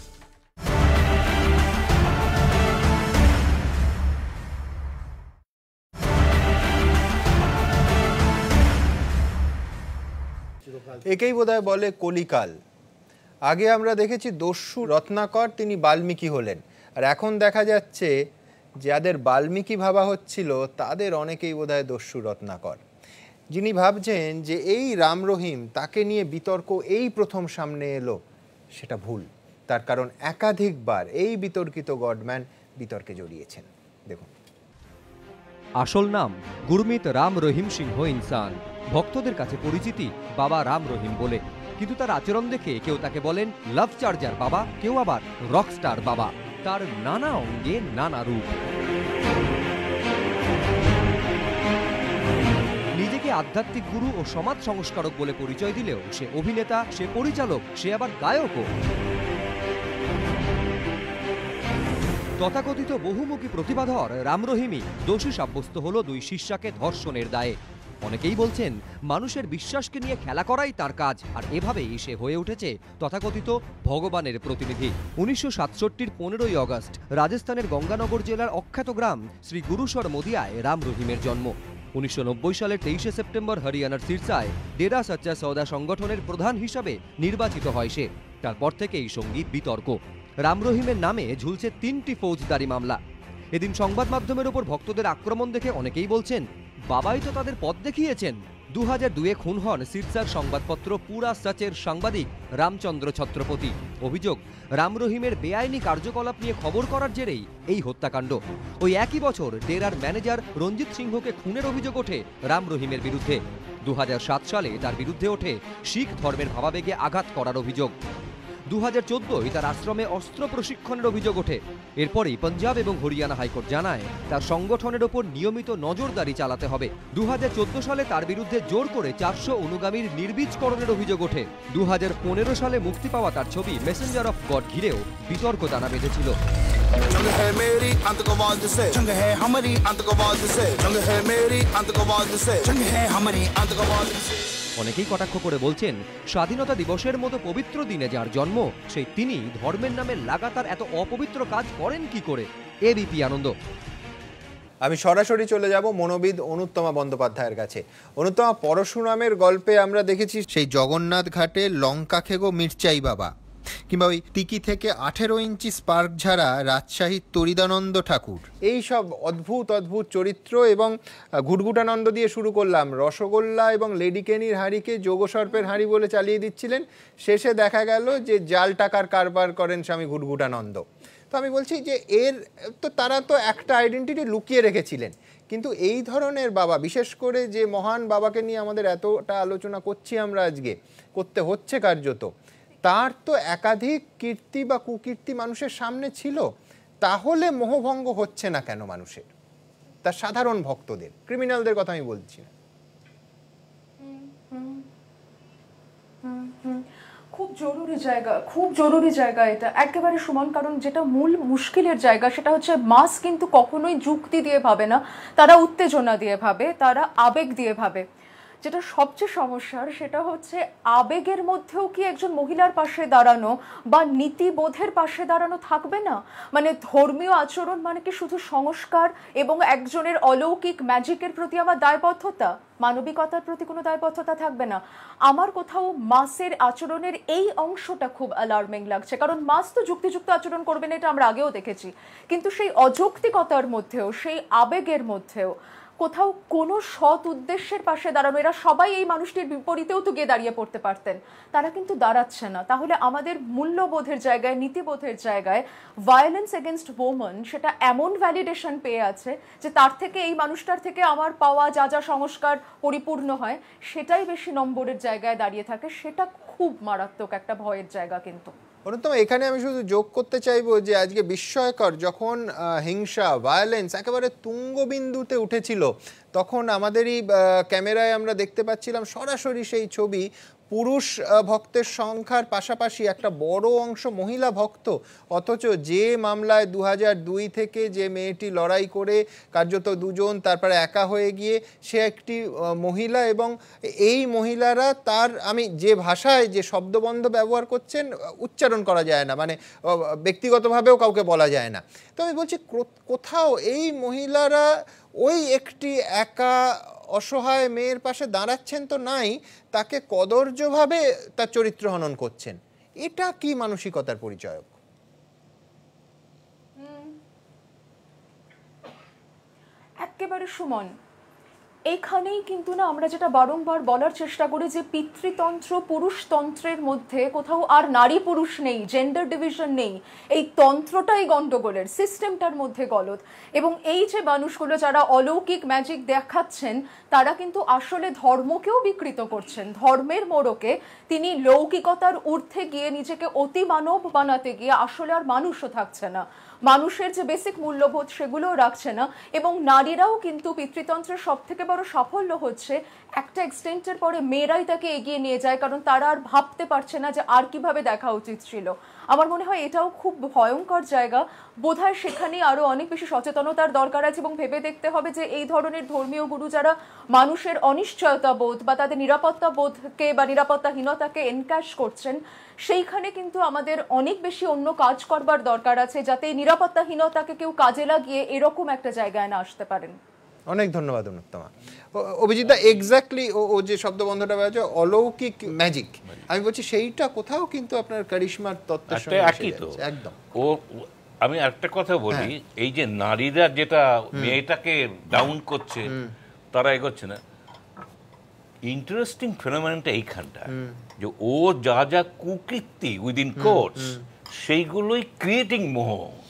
একেই বোধহয় বলে কলিকাল। আগে আমরা দেখেছি দস্যু রত্নাকর, তিনি বাল্মীকি হলেন, আর এখন দেখা যাচ্ছে যাদের বাল্মীকি ভাবা হচ্ছিল তাদের অনেকেই বোধহয় দস্যু রত্নাকর। যিনি ভাবছেন যে এই রাম রহিম, তাকে নিয়ে বিতর্ক এই প্রথম সামনে এলো, সেটা ভুল। তার কারণ একাধিকবার এই বিতর্কিত গডম্যান বিতর্কে জড়িয়েছেন। দেখুন, আসল নাম গুরমিত রাম রহিম সিংহ ইনসান, ভক্তদের কাছে পরিচিতি বাবা রাম রহিম বলে। কিন্তু তার আচরণ দেখে কেউ তাকে বলেন লাভ চার্জার বাবা, কেউ আবার রকস্টার বাবা। তার নানা অঙ্গে নানা রূপ। নিজেকে আধ্যাত্মিক গুরু ও সমাজ সংস্কারক বলে পরিচয় দিলেও সে অভিনেতা, সে পরিচালক, সে আবার গায়কও। তথাকথিত বহুমুখী প্রতিভাধর রাম রহিমই দোষী সাব্যস্ত হলো দুই শিষ্যাকে ধর্ষণের দায়ে। অনেকেই বলছেন মানুষের বিশ্বাসকে নিয়ে খেলা করাই তার কাজ, আর এভাবেই সে হয়ে উঠেছে তথাকথিত ভগবানের প্রতিনিধি। 1967 15ই অগস্ট রাজস্থানের গঙ্গানগর জেলার অখ্যাত গ্রাম শ্রী গুরুসর মদিয়ায় রাম রহিমের জন্ম। 1990 সালের 23শে সেপ্টেম্বর হরিয়ানার সিরসায় ডেরা সচ্চা সৌদা সংগঠনের প্রধান হিসাবে নির্বাচিত হয় সে। তারপর থেকেই সঙ্গী বিতর্ক। রাম রহিমের নামে ঝুলছে 3টি ফৌজদারি মামলা। এদিন সংবাদ মাধ্যমের ওপর ভক্তদের আক্রমণ দেখে অনেকেই বলছেন বাবাই তো তাদের পথ দেখিয়েছেন। 2002-এ খুন হন সিরসার সংবাদপত্র পুরা সচের সাংবাদিক রামচন্দ্র ছত্রপতি। অভিযোগ, রাম রহিমের বেআইনি কার্যকলাপ নিয়ে খবর করার জেরেই এই হত্যাকাণ্ড। ওই একই বছর ডেরার ম্যানেজার রঞ্জিত সিংহকে খুনের অভিযোগ ওঠে রাম রহিমের বিরুদ্ধে। 2007 সালে তার বিরুদ্ধে ওঠে শিখ ধর্মের ভাবাবেগে আঘাত করার অভিযোগ। 2014-য় তার আশ্রমে অস্ত্র প্রশিক্ষণের অভিযোগ ওঠে। এরপরেই পাঞ্জাব এবং হরিয়ানা হাইকোর্ট জানায় তার সংগঠনের ওপর নিয়মিত নজরদারি চালাতে হবে। 2014 সালে তার বিরুদ্ধে জোর করে 400 অনুগামীর নির্বীজকরণের অভিযোগ ওঠে। 2015 সালে মুক্তি পাওয়া তার ছবি মেসেঞ্জার অফ গড ঘিরেও বিতর্ক দানা বেঁধেছিল। जंग है मेरी आतंकवाद से, जंग है हमारी आतंकवाद से, जंग है मेरी आतंकवाद से, जंग है हमारी आतंकवाद से। অনেকেই কটাক্ষ করে বলছেন স্বাধীনতা দিবসের মতো পবিত্র দিনে যার জন্ম, সেই তিনি ধর্মের নামে লাগাতার এত অপবিত্র কাজ করেন কি করে। ABP আনন্দ। আমি সরাসরি চলে যাব মনোবিদ অনুত্তমা বন্দ্যোপাধ্যায়ের কাছে। অনুত্তমা, পরশুরামের গল্পে আমরা দেখেছি সেই জগন্নাথ ঘাটে লঙ্কা খেগো মির্চাই বাবা, কিংবা ওই তিকি থেকে 18 ইঞ্চি স্পার্ক ঝাড়া রাজশাহীর তরিদানন্দ ঠাকুর, এই সব অদ্ভুত অদ্ভুত চরিত্র। এবং ঘুটঘুটানন্দ দিয়ে শুরু করলাম, রসগোল্লা এবং লেডিকেনির হাঁড়িকে যোগসর্পের হাঁড়ি বলে চালিয়ে দিচ্ছিলেন, শেষে দেখা গেল যে জাল টাকার কারবার করেন স্বামী ঘুটঘুটানন্দ। তো আমি বলছি যে এর তো তারা তো একটা আইডেন্টিটি লুকিয়ে রেখেছিলেন, কিন্তু এই ধরনের বাবা, বিশেষ করে যে মহান বাবাকে নিয়ে আমাদের এতটা আলোচনা করছি আমরা আজকে, করতে হচ্ছে কার্যত, তার তো একাধিক কীর্তি বা কুকীর্তি মানুষের সামনে ছিল। তাহলে মোহভঙ্গ হচ্ছে না কেন মানুষের? তার সাধারণ ভক্তদের, ক্রিমিনালদের কথা আমি বলছি না। খুব জরুরি জায়গা এটা একেবারে সুমন। কারণ যেটা মূল মুশকিলের জায়গা সেটা হচ্ছে মাস কিন্তু কখনোই যুক্তি দিয়ে ভাবে না, তারা উত্তেজনা দিয়ে ভাবে, তারা আবেগ দিয়ে ভাবে। যেটা সবচেয়ে সমস্যার সেটা হচ্ছে আবেগের মধ্যেও কি একজন মহিলার পাশে দাঁড়ানো বা নীতিবোধের পাশে দাঁড়ানো থাকবে না? মানে ধর্মীয় আচরণ মানে কি শুধু সংস্কার এবং একজনের অলৌকিক ম্যাজিকের প্রতি আমার দায়বদ্ধতা, মানবিকতার প্রতি কোনো দায়বদ্ধতা থাকবে না? আমার কোথাও মাসের আচরণের এই অংশটা খুব অ্যালার্মিং লাগছে। কারণ মাস তো যুক্তিযুক্ত আচরণ করবে না, এটা আমরা আগেও দেখেছি, কিন্তু সেই অযৌক্তিকতার মধ্যেও, সেই আবেগের মধ্যেও কোথাও কোনো সৎ উদ্দেশ্যের পাশে দাঁড়ানো, এরা সবাই এই মানুষটির বিপরীতেও তো গিয়ে দাঁড়িয়ে পড়তে পারতেন, তারা কিন্তু দাঁড়াচ্ছে না। তাহলে আমাদের মূল্যবোধের জায়গায়, নীতিবোধের জায়গায় ভায়োলেন্স এগেনস্ট ওমেন সেটা এমন ভ্যালিডেশন পেয়ে আছে যে তার থেকে, এই মানুষটার থেকে আমার পাওয়া যা যা সংস্কার পরিপূর্ণ হয় সেটাই বেশি নম্বরের জায়গায় দাঁড়িয়ে থাকে। সেটা খুব মারাত্মক একটা ভয়ের জায়গা। কিন্তু অনুত্তম, এখানে আমি শুধু যোগ করতে চাইবো যে আজকে বিস্ময়কর, যখন হিংসা, ভায়োলেন্স একেবারে তুঙ্গবিন্দুতে উঠেছিল, তখন আমাদেরই ক্যামেরায় আমরা দেখতে পাচ্ছিলাম সরাসরি সেই ছবি, পুরুষ ভক্তের সংখ্যার পাশাপাশি একটা বড় অংশ মহিলা ভক্ত। অথচ যে মামলায় 2002 থেকে যে মেয়েটি লড়াই করে কার্যত দুজন, তারপরে একা হয়ে গিয়ে সে একটি মহিলা, এবং এই মহিলারা তার, আমি যে ভাষায় যে শব্দবন্ধ ব্যবহার করছেন উচ্চারণ করা যায় না, মানে ব্যক্তিগতভাবেও কাউকে বলা যায় না। তো আমি বলছি কোথাও এই মহিলারা ওই একটি একা অসহায় মেয়ের পাশে দাঁড়াচ্ছেন তো নাই, তাকে কদর্যভাবে তার চরিত্র হনন করছেন। এটা কি মানসিকতার পরিচয়ক? একেবারে সুমন, এইখানেই কিন্তু না আমরা যেটা বারংবার বলার চেষ্টা করি যে পিতৃতন্ত্র পুরুষতন্ত্রের মধ্যে কোথাও আর নারী পুরুষ নেই, জেন্ডার ডিভিশন নেই। এই তন্ত্রটাই গন্ডগোলের, সিস্টেমটার মধ্যে গলদ। এবং এই যে মানুষগুলো যারা অলৌকিক ম্যাজিক দেখাচ্ছেন, তারা কিন্তু আসলে ধর্মকেও বিকৃত করছেন। ধর্মের মোড়কে তিনি লৌকিকতার ঊর্ধ্বে গিয়ে নিজেকে অতি মানব বানাতে গিয়ে আসলে আর মানুষও থাকছে না, মানুষের যে বেসিক মূল্যবোধ সেগুলোও রাখছে না। এবং নারীরাও কিন্তু পিতৃতন্ত্রের সব থেকে বড় সাফল্য হচ্ছে একটা এক্সটেন্টের পরে মেয়েরাই তাকে এগিয়ে নিয়ে যায়, কারণ তারা আর ভাবতে পারছে না যে আর কিভাবে দেখা উচিত ছিল। আমার মনে হয় এটাও খুব ভয়ঙ্কর জায়গা। বোধহয় সেখানে আরো অনেক বেশি সচেতনতার দরকার আছে এবং ভেবে দেখতে হবে যে এই ধরনের ধর্মীয় গুরু যারা মানুষের অনিশ্চয়তা বোধ বা তাদের নিরাপত্তা বোধকে বা নিরাপত্তাহীনতাকে এনক্যাশ করছেন, সেইখানে কিন্তু আমাদের অনেক বেশি অন্য কাজ করবার দরকার আছে, যাতে এই নিরাপত্তাহীনতাকে কেউ কাজে লাগিয়ে এরকম একটা জায়গায় না আসতে পারেন। অনেক ধন্যবাদ অনুত্তমা। অভিজিৎদা, এক্স্যাক্টলি ও যে শব্দবন্ধটা বলা যায় অলৌকিক ম্যাজিক, আমি বলছি সেইটা কোথাও কিন্তু আপনার কারিশমার তত্ত্বের সঙ্গে একই তো। একদম। ও আমি একটা কথা বলি, এই যে নারীরা যেটা মেয়েটাকে ডাউন করছে, তারা এগোচ্ছে না, ইন্টারেস্টিং ফেনোমেননটা এইখানটা, যে ও যা যা কুকীর্তি উইদিন কোর্টস, সেইগুলোই ক্রিয়েটিং মোহ।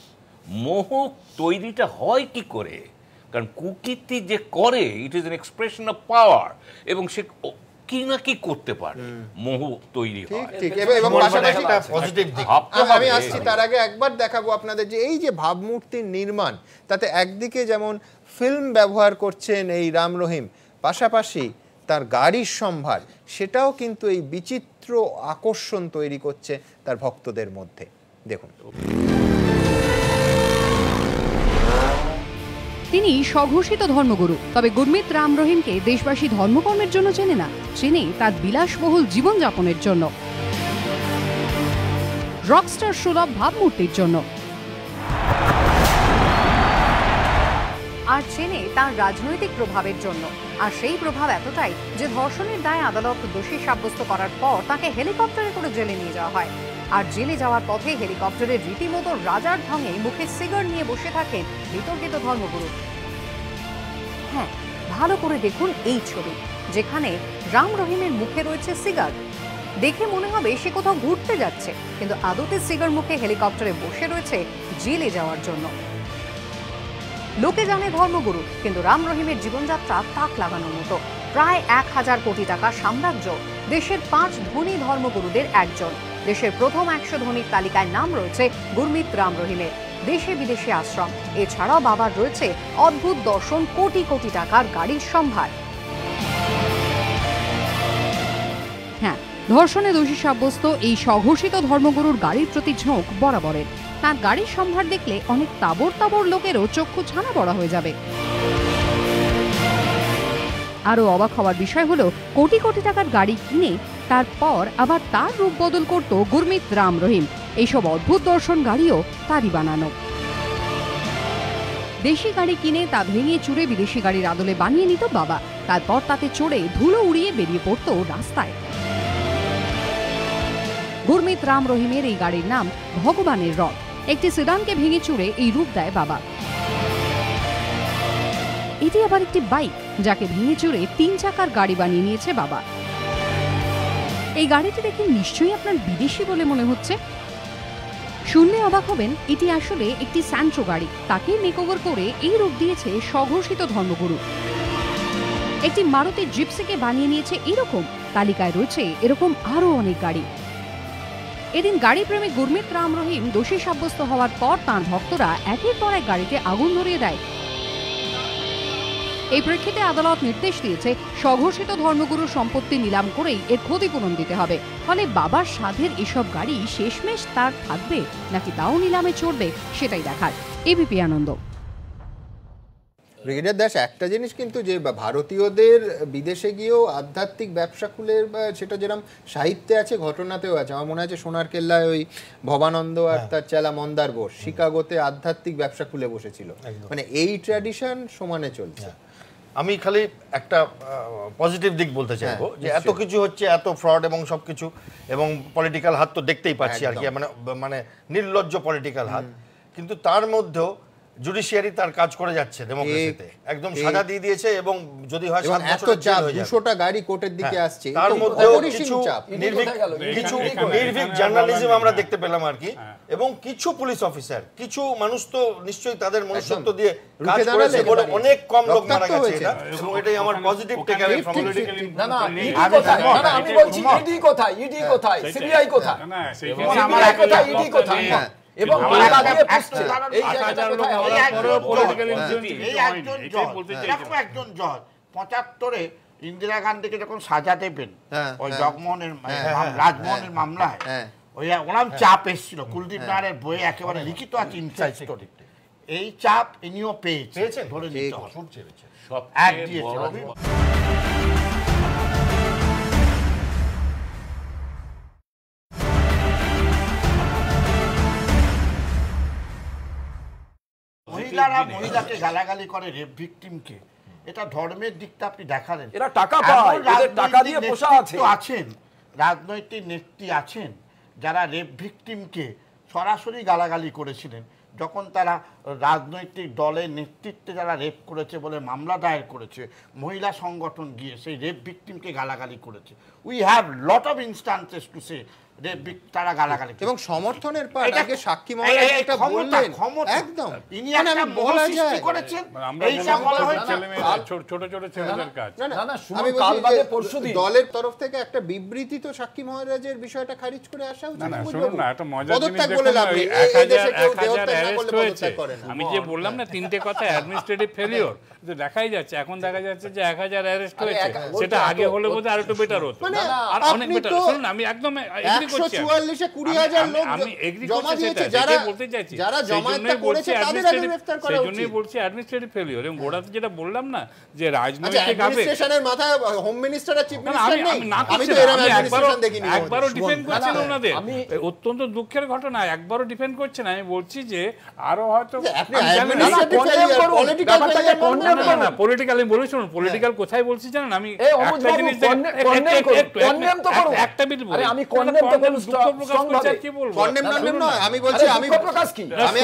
মোহ তৈরিটা হয় কি করে? কারণ কুকীর্তি যে করে, it is an expression of power, এবং সে কি না কি করতে পারে, মোহ তৈরি হয়। এবং পাশাপাশি পজিটিভ দিক আমি আসছি, তার আগে একবার দেখাবো আপনাদের যে এই যে ভাবমূর্তির নির্মাণ, তাতে একদিকে যেমন ফিল্ম ব্যবহার করছেন এই রাম রহিম, পাশাপাশি তার গাড়ির সম্ভার, সেটাও কিন্তু এই বিচিত্র আকর্ষণ তৈরি করছে তার ভক্তদের মধ্যে। দেখুন, তিনি স্বঘোষিত ধর্মগুরু, তবে গুরমিত রাম রহিমকে দেশবাসী ধর্মকর্মের জন্য চেনে না, চেনে তার বিলাসবহুল জীবনযাপনের জন্য, রকস্টার সুলভ ভাবমূর্তির জন্য, আর চেনে তার রাজনৈতিক প্রভাবের জন্য। আর সেই প্রভাব এতটাই যে ধর্ষণের দায়ে আদালত দোষী সাব্যস্ত করার পর তাকে হেলিকপ্টারে করে জেলে নিয়ে যাওয়া হয়। আর জেলে যাওয়ার পথে হেলিকপ্টারে রীতিমতো রাজার ঢঙে মুখে সিগার নিয়ে বসে থাকেন বিতর্কিত ধর্মগুরু। হ্যাঁ, ভালো করে দেখুন এই ছবি, যেখানে রাম রহিমের মুখে রয়েছে সিগার। দেখে মনে হবে সে কোথাও ঘুরতে যাচ্ছে, কিন্তু আদতে সিগার মুখে হেলিকপ্টারে বসে রয়েছে জেলে যাওয়ার জন্য। লোকে জানে ধর্মগুরু, কিন্তু রাম রহিমের জীবনযাত্রা তাক লাগানোর মতো। প্রায় 1000 কোটি টাকা সাম্রাজ্য, দেশের 5 ধনী ধর্মগুরুদের একজন, দেশের প্রথম 100 ধনীর তালিকায় নাম রয়েছে গুরমিত রাম রহিমের, দেশে বিদেশে আশ্রম, এছাড়াও বাবার রয়েছে অদ্ভুত দর্শন, কোটি কোটি টাকার গাড়ির সম্ভার। হ্যাঁ, ধর্ষণে দোষী সাব্যস্ত এই স্বঘোষিত ধর্মগুরুর গাড়ির প্রতি ঝোঁক বরাবরের। তার গাড়ির সম্ভার দেখলে অনেক তাবর তাবর লোকেরও চক্ষু ছানা বড়া হয়ে যাবে। আরো অবাক হওয়ার বিষয় হলো, কোটি কোটি টাকার গাড়ি কিনে তারপর আবার তার রূপ বদল করত গুরমিত রাম রহিম। এইসব অদ্ভুত দর্শন গাড়িও তারই বানানো। দেশি গাড়ি কিনে তা ভেঙে চুরে বিদেশি গাড়ির আদলে বানিয়ে নিত বাবা, তারপর তাতে চড়ে ধুলো উড়িয়ে বেরিয়ে পড়ত রাস্তায়। গুরমিত রাম রহিমের এই গাড়ির নাম ভগবানের রথ। একটি সিডানকে ভেঙে চুরে এই রূপ দেয় বাবা। এটি আবার একটি বাইক, যাকে ভেঙে চুরে 3 চাকার গাড়ি বানিয়ে নিয়েছে বাবা। এই গাড়িটি দেখে নিশ্চয়ই আপনার বিদেশি বলে মনে হচ্ছে। শুনলে অবাক হবেন, এটি আসলে একটি স্যান্ট্রো গাড়ি। তাকে মেকওভার করে এই রূপ দিয়েছে স্বঘোষিত ধর্মগুরু। একটি মারুতি জিপসিকে বানিয়ে নিয়েছে এরকম। তালিকায় রয়েছে এরকম আরো অনেক গাড়ি। এদিন গাড়ি প্রেমিক গুরমিত রাম রহিম দোষী সাব্যস্ত হওয়ার পর তাঁর ভক্তরা একের পর এক গাড়িতে আগুন ধরিয়ে দেয়। এই প্রেক্ষিতে আদালত নির্দেশ দিয়েছে স্বঘোষিত ধর্মগুরুর সম্পত্তি নিলাম করেই এর ক্ষতিপূরণ দিতে হবে। ফলে বাবার সাধের এসব গাড়ি শেষমেশ তার থাকবে নাকি তাও নিলামে চড়বে সেটাই দেখার। এবিপি আনন্দ। ব্রিগেডিয়ার দাস, একটা জিনিস কিন্তু যে ভারতীয়দের বিদেশে গিয়েও আধ্যাত্মিক ব্যবসা খুলে, সেটা যেরকম সাহিত্যে আছে ঘটনাতেও আছে। আমার মনে আছে সোনার কেল্লায় ওই ভবানন্দ আর তার চেলা মন্দার বোস শিকাগোতে আধ্যাত্মিক ব্যবসা খুলে বসেছিল। মানে এই ট্র্যাডিশন সমানে চলছে। আমি খালি একটা পজিটিভ দিক বলতে চাইবো যে এত কিছু হচ্ছে, এত ফ্রড এবং সবকিছু, এবং পলিটিক্যাল হাত তো দেখতেই পাচ্ছি আর কি, মানে নির্লজ্জ পলিটিক্যাল হাত, কিন্তু তার মধ্যেও জুডিশিয়ারি তার কাজ করে যাচ্ছে ডেমোক্রেসিতে, একদম সাজা দিয়ে দিয়েছে। এবং যদি হয় 7 বছরের জেল হয়ে যাবে, 200টা গাড়ি কোর্টের দিকে আসছে, তার মধ্যেও কিছু নির্ভীক জার্নালিজম আমরা দেখতে পেলাম আর কি। এবং কিছু পুলিশ অফিসার, কিছু মানুষ তো নিশ্চয়ই তাদের মনুষ্যত্ব দিয়ে কাজ করেছে বলে অনেক কম লোক মারা গেছে এটা, এবং এটাই আমার পজিটিভ টেকঅ্যাওয়ে ফ্রম পলিটিক্যাল। না না, আমি বলছি ইডি কোথায়, ইডি কোথায়, সিবিআই কোথায়, আমার কথা ইডি কোথায়, এবং একজন জজ 75-এ ইন্দিরা গান্ধীকে যখন সাজা দেবেন ওই জগমোহনের রাজমোহনের মামলায়, ওই ওনার চাপ এসেছিল, কুলদীপ নায়ারের বইয়ে একেবারে লিখিত আছে ইনসাইড স্টোরি। এই চাপ ইনিও পেয়েছেন, ধরে নিতে হবে, সব এক দিয়েছে। মহিলারা মহিলাকে গালাগালি করে, রেপ ভিকটিমকে, এটা ধর্মের দিকটা আপনি দেখালেন। এরা টাকা পায়, এদের টাকা দিয়ে পোষা আছেন রাজনৈতিক নেত্রী আছেন যারা রেপ ভিকটিমকে সরাসরি গালাগালি করেছিলেন, যখন তারা রাজনৈতিক দলের নেতৃত্বে যারা রেপ করেছে বলে মামলা দায়ের করেছে, মহিলা সংগঠন গিয়ে সেই রেপ ভিকটিমকে গালাগালি করেছে। We have lot of instances to say তারা গালাগালি এবং সমর্থনের পর আগে সাক্ষী মহারাজ এটা বললেন, একদম ইনি একটা মহল সৃষ্টি করেছেন। এইটা বলা হয় ছোট ছোট ছেলেদের কাজ। না না, আমি বলছি পরশুদিন দলের তরফ থেকে একটা বিবৃতি তো সাক্ষী মহারাজের বিষয়টা খারিজ করে আসা উচিত। না শুনুন না, একটা মজার জিনিস দেখুন, 1000 অ্যারেস্ট হয়েছে। আমি যে বললাম না তিনটে কথা, অ্যাডমিনিস্ট্রেটিভ ফেলিওর, দেখাই যাচ্ছে, এখন দেখা যাচ্ছে যে 1000 অ্যারেস্ট হয়েছে, সেটা আগে হলে বোধহয় আরো একটু বেটার হতো, আর অনেক বেটার। শুনুন, আমি একদম 144 এ 20,000 লোক জমা দিয়েছে, যারা বলতে চাইছি, যারা জমায়েতটা করেছে তাদের আগে গ্রেফতার করা উচিত। সেজন্যই বলছি অ্যাডমিনিস্ট্রেটিভ ফেলিওর। এবং গোড়াতে যেটা বললাম না যে রাজনৈতিক অ্যাডমিনিস্ট্রেশনের মাথায় হোম মিনিস্টার আর চিফ মিনিস্টার নেই, আমি তো এরকম অ্যাডমিনিস্ট্রেশন দেখিনি। একবারও ডিফেন্ড করছে না ওনাদের, অত্যন্ত দুঃখের ঘটনা, একবারও ডিফেন্ড করছে না। আমি বলছি যে আরো হয়তো পলিটিক্যাল, আমি বলি শুনুন, পলিটিক্যাল কোথায় বলছি জানেন, আমি একটা জিনিস একটা বিট বলি, আমি আমি বলছি আমি প্রকাশ কি আমি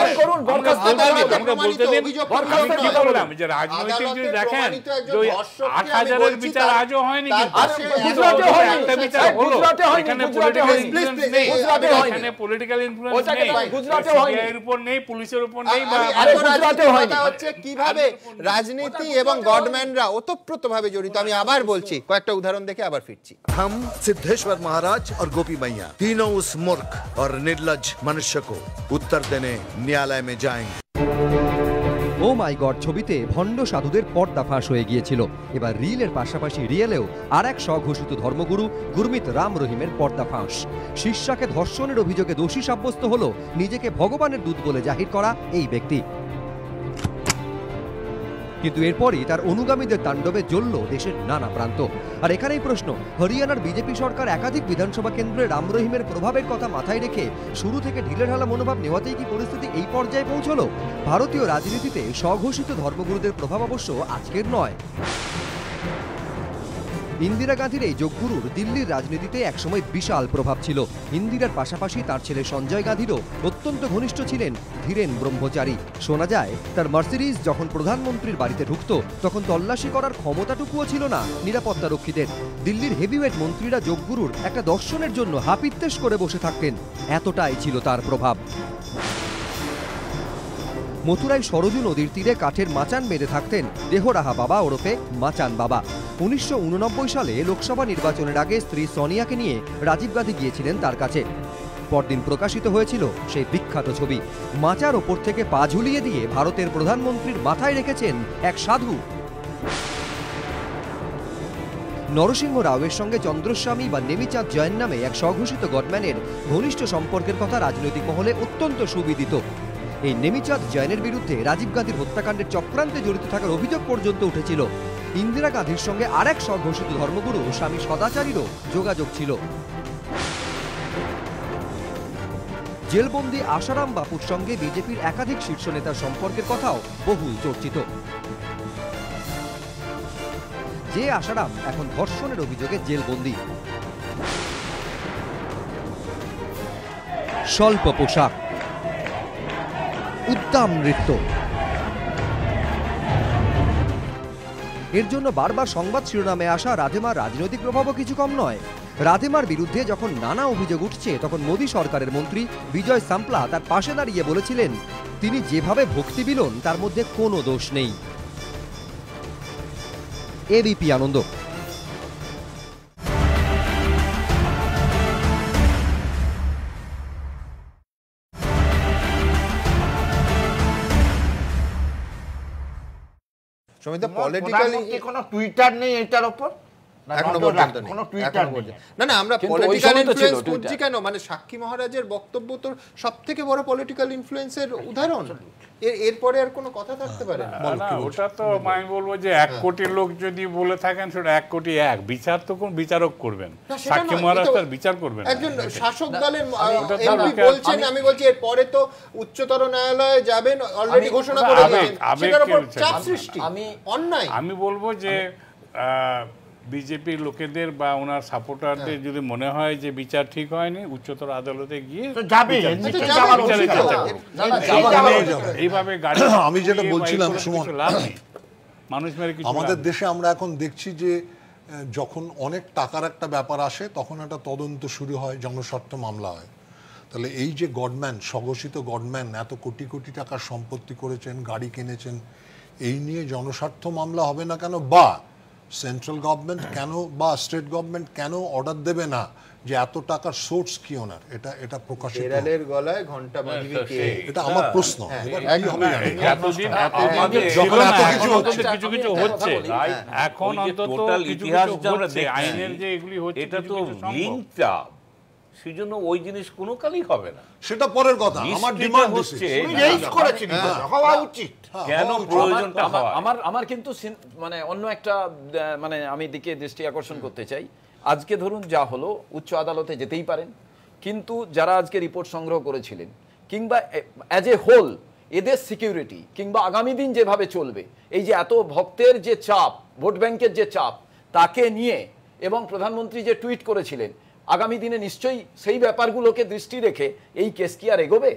বললাম যে রাজনৈতিক যদি দেখেন যে 8000-এর বিচার আজও হয়নি, কিন্তু একটা বিচার হলো, এখানে পলিটিক্যাল ইনফ্লুয়েন্স নেই, এখানে পলিটিক্যাল ইনফ্লুয়েন্স নেই, সিবিআইয়ের উপর নেই, পুলিশের উপর নেই, হচ্ছে কিভাবে রাজনীতি এবং গভর্নমেন্টরা ওতপ্রোতভাবে জড়িত। আমি আবার বলছি, কয়েকটা উদাহরণ দেখে আবার ফিরছি। हम सिद्धेश्वर महाराज और गोपी मैया तीनों उस मूर्ख और निर्लज मनुष्य को उत्तर देने न्यायालय में जाएंगे। ও মাই গড ছবিতে ভণ্ড সাধুদের পর্দা ফাঁস হয়ে গিয়েছিল। এবার রিলের পাশাপাশি রিয়েলেও আর এক স্বঘোষিত ধর্মগুরু গুরমিত রাম রহিমের পর্দা ফাঁস। শিষ্যাকে ধর্ষণের অভিযোগে দোষী সাব্যস্ত হলো নিজেকে ভগবানের দূত বলে জাহির করা এই ব্যক্তি। কিন্তু এরপরই তার অনুগামীদের তাণ্ডবে জ্বলল দেশের নানা প্রান্ত। আর এখানেই প্রশ্ন, হরিয়ানার বিজেপি সরকার একাধিক বিধানসভা কেন্দ্রে রাম রহিমের প্রভাবের কথা মাথায় রেখে শুরু থেকে ঢিলেঢালা মনোভাব নেওয়াতেই কি পরিস্থিতি এই পর্যায়ে পৌঁছলো? ভারতীয় রাজনীতিতে স্বঘোষিত ধর্মগুরুদের প্রভাব অবশ্য আজকের নয়। ইন্দিরা গান্ধীর এই যোগগুরুর দিল্লির রাজনীতিতে একসময় বিশাল প্রভাব ছিল। ইন্দিরার পাশাপাশি তার ছেলে সঞ্জয় গান্ধীরও অত্যন্ত ঘনিষ্ঠ ছিলেন ধীরেন ব্রহ্মচারী। শোনা যায় তার মার্সিডিজ যখন প্রধানমন্ত্রীর বাড়িতে ঢুকত তখন তল্লাশি করার ক্ষমতাটুকুও ছিল না নিরাপত্তারক্ষীদের। দিল্লির হেভিওয়েট মন্ত্রীরা যোগগুরুর একটা দর্শনের জন্য হাপিত্তেশ করে বসে থাকতেন, এতটাই ছিল তার প্রভাব। মথুরায় সরজু নদীর তীরে কাঠের মাচান বেঁধে থাকতেন দেহরাহা বাবা ওরফে মাচান বাবা। 1989 সালে লোকসভা নির্বাচনের আগে স্ত্রী সোনিয়াকে নিয়ে রাজীব গান্ধী গিয়েছিলেন তার কাছে। পরদিন প্রকাশিত হয়েছিল সেই বিখ্যাত ছবি। মাচার ওপর থেকে পা ঝুলিয়ে দিয়ে ভারতের প্রধানমন্ত্রীর মাথায় রেখেছেন এক সাধু। নরসিংহ রাওয়ের সঙ্গে চন্দ্রস্বামী বা নেমিচাঁদ জৈন নামে এক স্বঘোষিত গডম্যানের ঘনিষ্ঠ সম্পর্কের কথা রাজনৈতিক মহলে অত্যন্ত সুবিদিত। এই নেমিচাঁদ জৈনের বিরুদ্ধে রাজীব গান্ধীর হত্যাকাণ্ডের চক্রান্তে জড়িত থাকার অভিযোগ পর্যন্ত উঠেছিল। ইন্দিরা গান্ধীর সঙ্গে আরেক স্বঘোষিত ধর্মগুরু স্বামী সদাচারীরও যোগাযোগ ছিল। জেলবন্দি আশারাম বাপুর সঙ্গে বিজেপির একাধিক শীর্ষ নেতার সম্পর্কের কথাও বহুল চর্চিত। যে আশারাম এখন ধর্ষণের অভিযোগে জেলবন্দি। স্বল্প পোশাক, উদ্দাম নৃত্য, এর জন্য বারবার সংবাদ শিরোনামে আসা রাধেমার রাজনৈতিক প্রভাবও কিছু কম নয়। রাধেমার বিরুদ্ধে যখন নানা অভিযোগ উঠছে তখন মোদী সরকারের মন্ত্রী বিজয় সাম্পলা তার পাশে দাঁড়িয়ে বলেছিলেন তিনি যেভাবে ভক্তি বিলোন তার মধ্যে কোনো দোষ নেই। এবিপি আনন্দ। কোনো টুইটার নেই এটার উপর এখনো পর্যন্ত না আমরা পলিটিক্যাল ইনফ্লুয়েন্স বুঝছি কেন, মানে সাক্ষী মহারাজের বক্তব্য তো সবথেকে বড় পলিটিক্যাল ইনফ্লুয়েন্সের উদাহরণ। এরপরে আর কোনো কথা থাকতে পারে না। ওটা তো আমি বলবো যে 1 কোটি লোক যদি বলে থাকেন সেটা 1 কোটি 1 বিচার তো কোন বিচারক করবেন, সাক্ষী মহারাজ তার বিচার করবেন। একজন শাসক দলের এমপি বলছেন, আমি বলছি এরপরে তো উচ্চতর ন্যায়ালয়ে যাবেন, অলরেডি ঘোষণা করে দিয়েছেন, সেটার উপর চাপ সৃষ্টি অন্যায়। আমি বলবো যে বিজেপির লোকেদের বা ওনার সাপোর্টারদের যদি মনে হয় যে বিচার ঠিক হয়নি, উচ্চতর আদালতে গিয়ে এইভাবে গাড়ি আমি যেটা বলছিলাম সুমন, আমাদের দেশে আমরা এখন দেখছি যে যখন অনেক টাকার একটা ব্যাপার আসে তখন একটা তদন্ত শুরু হয়, জনস্বার্থ মামলা হয়। তাহলে এই যে গডম্যান, স্বঘোষিত গডম্যান এত কোটি কোটি টাকার সম্পত্তি করেছেন, গাড়ি কিনেছেন, এই নিয়ে জনস্বার্থ মামলা হবে না কেন? বা সেন্ট্রাল গভর্নমেন্ট কেন বা স্টেট গভর্নমেন্ট কেন অর্ডার দেবে না যে এত টাকার সোর্স কি ওনার, এটা প্রকাশিত? কেরালের গলায় ঘন্টা বাজবে কে? এটা আমার প্রশ্ন। যখন এত কিছু কিছু হচ্ছে এখন অন্তত ইতিহাস হচ্ছে, আইনের যে এগুলি হচ্ছে এটা তো লিঙ্কটা, সেজন্য ওই জিনিস কোনো কালই হবে না, সেটা পরের কথা। আমার ডিমান্ড হচ্ছে হওয়া উচিত, কেন প্রয়োজনটা হয়। আমার কিন্তু মানে অন্য একটা মানে আমি দিকে দৃষ্টি আকর্ষণ করতে চাই। আজকে ধরুন যা হলো, উচ্চ আদালতে যেতেই পারেন, কিন্তু যারা আজকে রিপোর্ট সংগ্রহ করেছিলেন কিংবা অ্যাজ এ হোল এদের সিকিউরিটি কিংবা আগামী দিন যেভাবে চলবে, এই যে এত ভক্তের যে চাপ, ভোট ব্যাংকের যে চাপ, তাকে নিয়ে এবং প্রধানমন্ত্রী যে টুইট করেছিলেন, আগামী দিনে নিশ্চয়ই সেই ব্যাপারগুলোকে দৃষ্টি রেখে এই কেস কি আর এগোবে?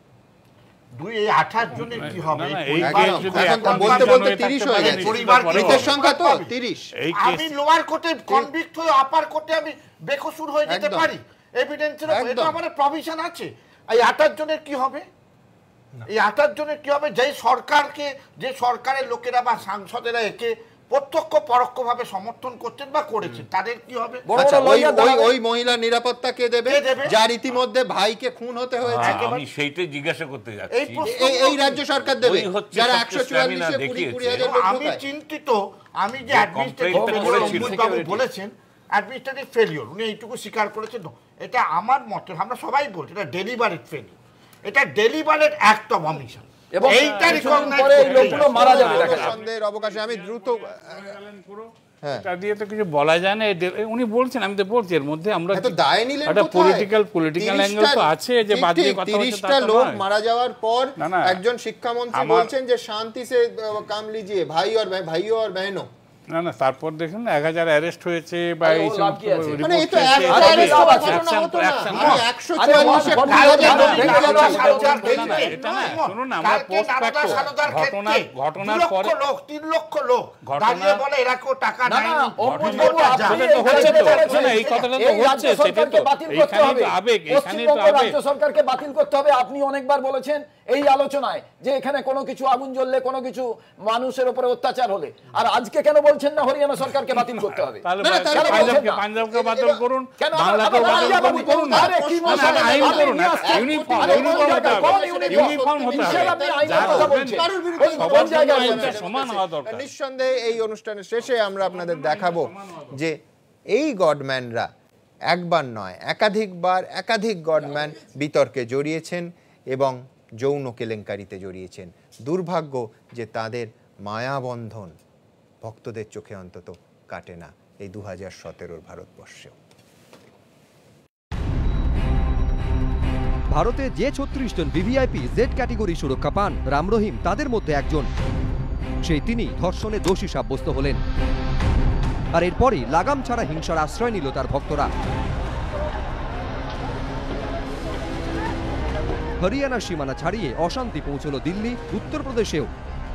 28 জনের কি হবে? বলতে বলতে 30 হয়ে গেছে, মৃতের সংখ্যা তো 30। আমি লোয়ার কোর্টে কনভিক্ট হয়ে আপার কোর্টে আমি বেকসুর হয়ে যেতে পারি, এভিডেন্সের এটা আমাদের প্রভিশন আছে। এই 28 জনের কি হবে? এই 28 জনের কি হবে? যে সরকারকে, যে সরকারের লোকেরা বা সাংসদেরা একে প্রত্যক্ষ পরোক্ষভাবে সমর্থন করছেন বা করেছেন, তাদের কি হবে? ওই মহিলা নিরাপত্তা কে দেবে যার ইতিমধ্যে ভাইকে খুন হতে হয়েছে? আমি সেইটাই জিজ্ঞাসা করতে যাচ্ছি। এই রাজ্য সরকার দেবে যারা 144 এ 20,000 লোক। আমি চিন্তিত, আমি যে অ্যাডমিনিস্ট্রেটিভ বলেছেন অ্যাডমিনিস্ট্রেটিভ ফেলিওর, উনি এইটুকু স্বীকার করেছেন, এটা আমার মতে, আমরা সবাই বলছি এটা ডেলিভারেট ফেলিওর, এটা ডেলিভারেট অ্যাক্ট অফ অমিশন। এবং এইটা রিকগনাইজ করে এই লোকগুলো মারা যাবে। সন্দেহের অবকাশে আমি দ্রুত এটা দিয়ে তো কিছু বলা যায় না। উনি বলছেন, আমি তো বলছি এর মধ্যে আমরা তো দায় নিলেন, একটা পলিটিক্যাল অ্যাঙ্গেল তো আছে যে বাদ দিয়ে কথা হচ্ছে। 30টা লোক মারা যাওয়ার পর একজন শিক্ষামন্ত্রী বলছেন যে শান্তি সে কাম লিজিয়ে, ভাই और बहनों, না না, তারপর দেখুন 1000 অ্যারেস্ট হয়েছে বা এই মানে এই তো একটা অ্যারেস্ট হওয়ার ঘটনা হতো না, আমি 144 শুনুন না, আমরা পোস্ট ফ্যাক্ট ঘটনার পরে 3 লক্ষ লোক দাঁড়িয়ে বলে এরা কেউ টাকা দেয়নি, এই কথাটা তো হচ্ছে, সেটা তো এইখানে তো আবেগ, এখানে তো আবেগ। রাজ্য সরকারকে বাতিল করতে হবে। আপনি অনেকবার বলেছেন এই আলোচনায় যে এখানে কোনো কিছু আগুন জ্বললে, কোনো কিছু মানুষের উপরে অত্যাচার হলে, আর আজকে কেন বলছেন না হরিয়ানা সরকারকে বাতিল করতে হবে? তাহলে পাঞ্জাবকে বাতিল করুন, বাংলাকে বাতিল করুন, আরে কি মশলা আইন করুন, ইউনিফর্ম হতে হবে, সবার জায়গায় আইনটা সমান হওয়া দরকার। নিঃসন্দেহে এই অনুষ্ঠানের শেষে আমরা আপনাদের দেখাবো যে এই গডম্যানরা একবার নয় একাধিক গডম্যান বিতর্কে জড়িয়েছেন এবং যৌন কেলেঙ্কারিতে জড়িয়েছেন। দুর্ভাগ্য যে তাদের মায়াবন্ধন ভক্তদের চোখে অন্তত কাটে না এই 2017 ভারতবর্ষেও। ভারতে যে 36 জন ভিভিআইপি জেড ক্যাটেগরি সুরক্ষা পান, রাম রহিম তাদের মধ্যে একজন। সেই তিনি ধর্ষণে দোষী সাব্যস্ত হলেন, আর এরপরই লাগাম ছাড়া হিংসার আশ্রয় নিল তার ভক্তরা। হরিয়ানার সীমানা ছাড়িয়ে অশান্তি পৌঁছল দিল্লি, উত্তরপ্রদেশেও।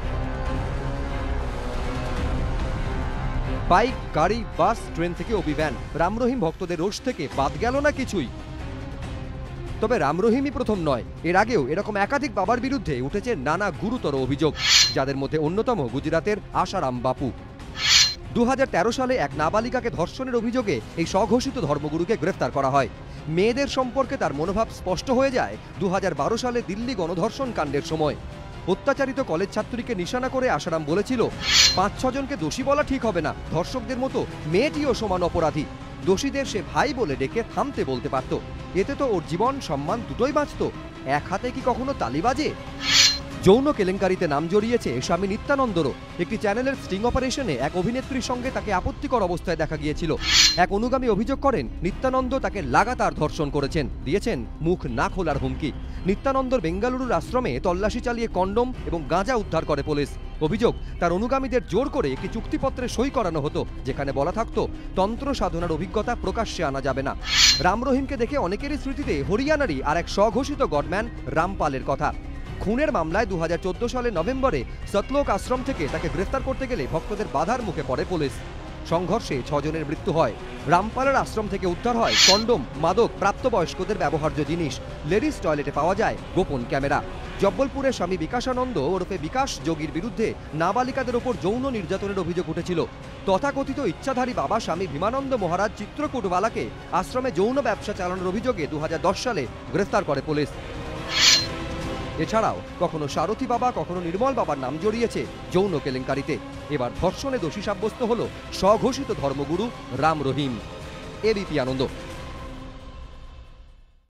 বাইক, গাড়ি, বাস, ট্রেন থেকে অভিযান, রাম রহিম ভক্তদের রোষ থেকে বাদ গেল না কিছুই। তবে রাম রহিমই প্রথম নয়, এর আগেও এরকম একাধিক বাবার বিরুদ্ধে উঠেছে নানা গুরুতর অভিযোগ, যাদের মধ্যে অন্যতম গুজরাতের আশারাম বাপু। 2013 সালে এক নাবালিকাকে ধর্ষণের অভিযোগে এই স্বঘোষিত ধর্মগুরুকে গ্রেফতার করা হয়। মেয়েদের সম্পর্কে তার মনোভাব স্পষ্ট হয়ে যায় 2012 সালে দিল্লি গণধর্ষণ কাণ্ডের সময়। অত্যাচারিত কলেজ ছাত্রীকে নিশানা করে আশারাম বলেছিল, 5-6 জনকে দোষী বলা ঠিক হবে না, ধর্ষকদের মতো মেয়েটিও সমান অপরাধী। দোষীদের সে ভাই বলে ডেকে থামতে বলতে পারত, এতে তো ওর জীবন সম্মান দুটোই বাঁচত। এক হাতে কি কখনো তালি বাজে? যৌন কেলেঙ্কারিতে নাম জড়িয়েছে স্বামী নিত্যানন্দরও। একটি চ্যানেলের স্টিং অপারেশনে এক অভিনেত্রীর সঙ্গে তাকে আপত্তিকর অবস্থায় দেখা গিয়েছিল। এক অনুগামী অভিযোগ করেন নিত্যানন্দ তাকে লাগাতার ধর্ষণ করেছেন, দিয়েছেন মুখ না খোলার হুমকি। নিত্যানন্দর বেঙ্গালুরুর আশ্রমে তল্লাশি চালিয়ে কন্ডোম এবং গাঁজা উদ্ধার করে পুলিশ। অভিযোগ, তার অনুগামীদের জোর করে একটি চুক্তিপত্রে সই করানো হতো, যেখানে বলা থাকতো তন্ত্র সাধনার অভিজ্ঞতা প্রকাশ্যে আনা যাবে না। রাম রহিমকে দেখে অনেকেরই স্মৃতিতে হরিয়ানারই আর এক স্বঘোষিত গডম্যান রামপালের কথা। খুনের মামলায় 2014 সালে নভেম্বরে সতলোক আশ্রম থেকে তাকে গ্রেফতার করতে গেলে ভক্তদের বাধার মুখে পড়ে পুলিশ। সংঘর্ষে 6 জনের মৃত্যু হয়। রামপালের আশ্রম থেকে উদ্ধার হয় কন্ডোম, মাদক, প্রাপ্তবয়স্কদের ব্যবহার্য জিনিস। লেডিস টয়লেটে পাওয়া যায় গোপন ক্যামেরা। জব্বলপুরে স্বামী বিকাশানন্দ ওরফে বিকাশ যোগীর বিরুদ্ধে নাবালিকাদের ওপর যৌন নির্যাতনের অভিযোগ উঠেছিল। তথাকথিত ইচ্ছাধারী বাবা স্বামী ভীমানন্দ মহারাজ চিত্রকূটবালাকে আশ্রমে যৌন ব্যবসা চালানোর অভিযোগে 2010 সালে গ্রেফতার করে পুলিশ। এছাড়াও কখনো সারথী বাবা, কখনো নির্মল বাবার নাম জড়িয়েছে যৌন কেলেঙ্কারিতে। এবার ধর্ষণে দোষী সাব্যস্ত হল স্বঘোষিত ধর্মগুরু রাম রহিম। এবিপি আনন্দ।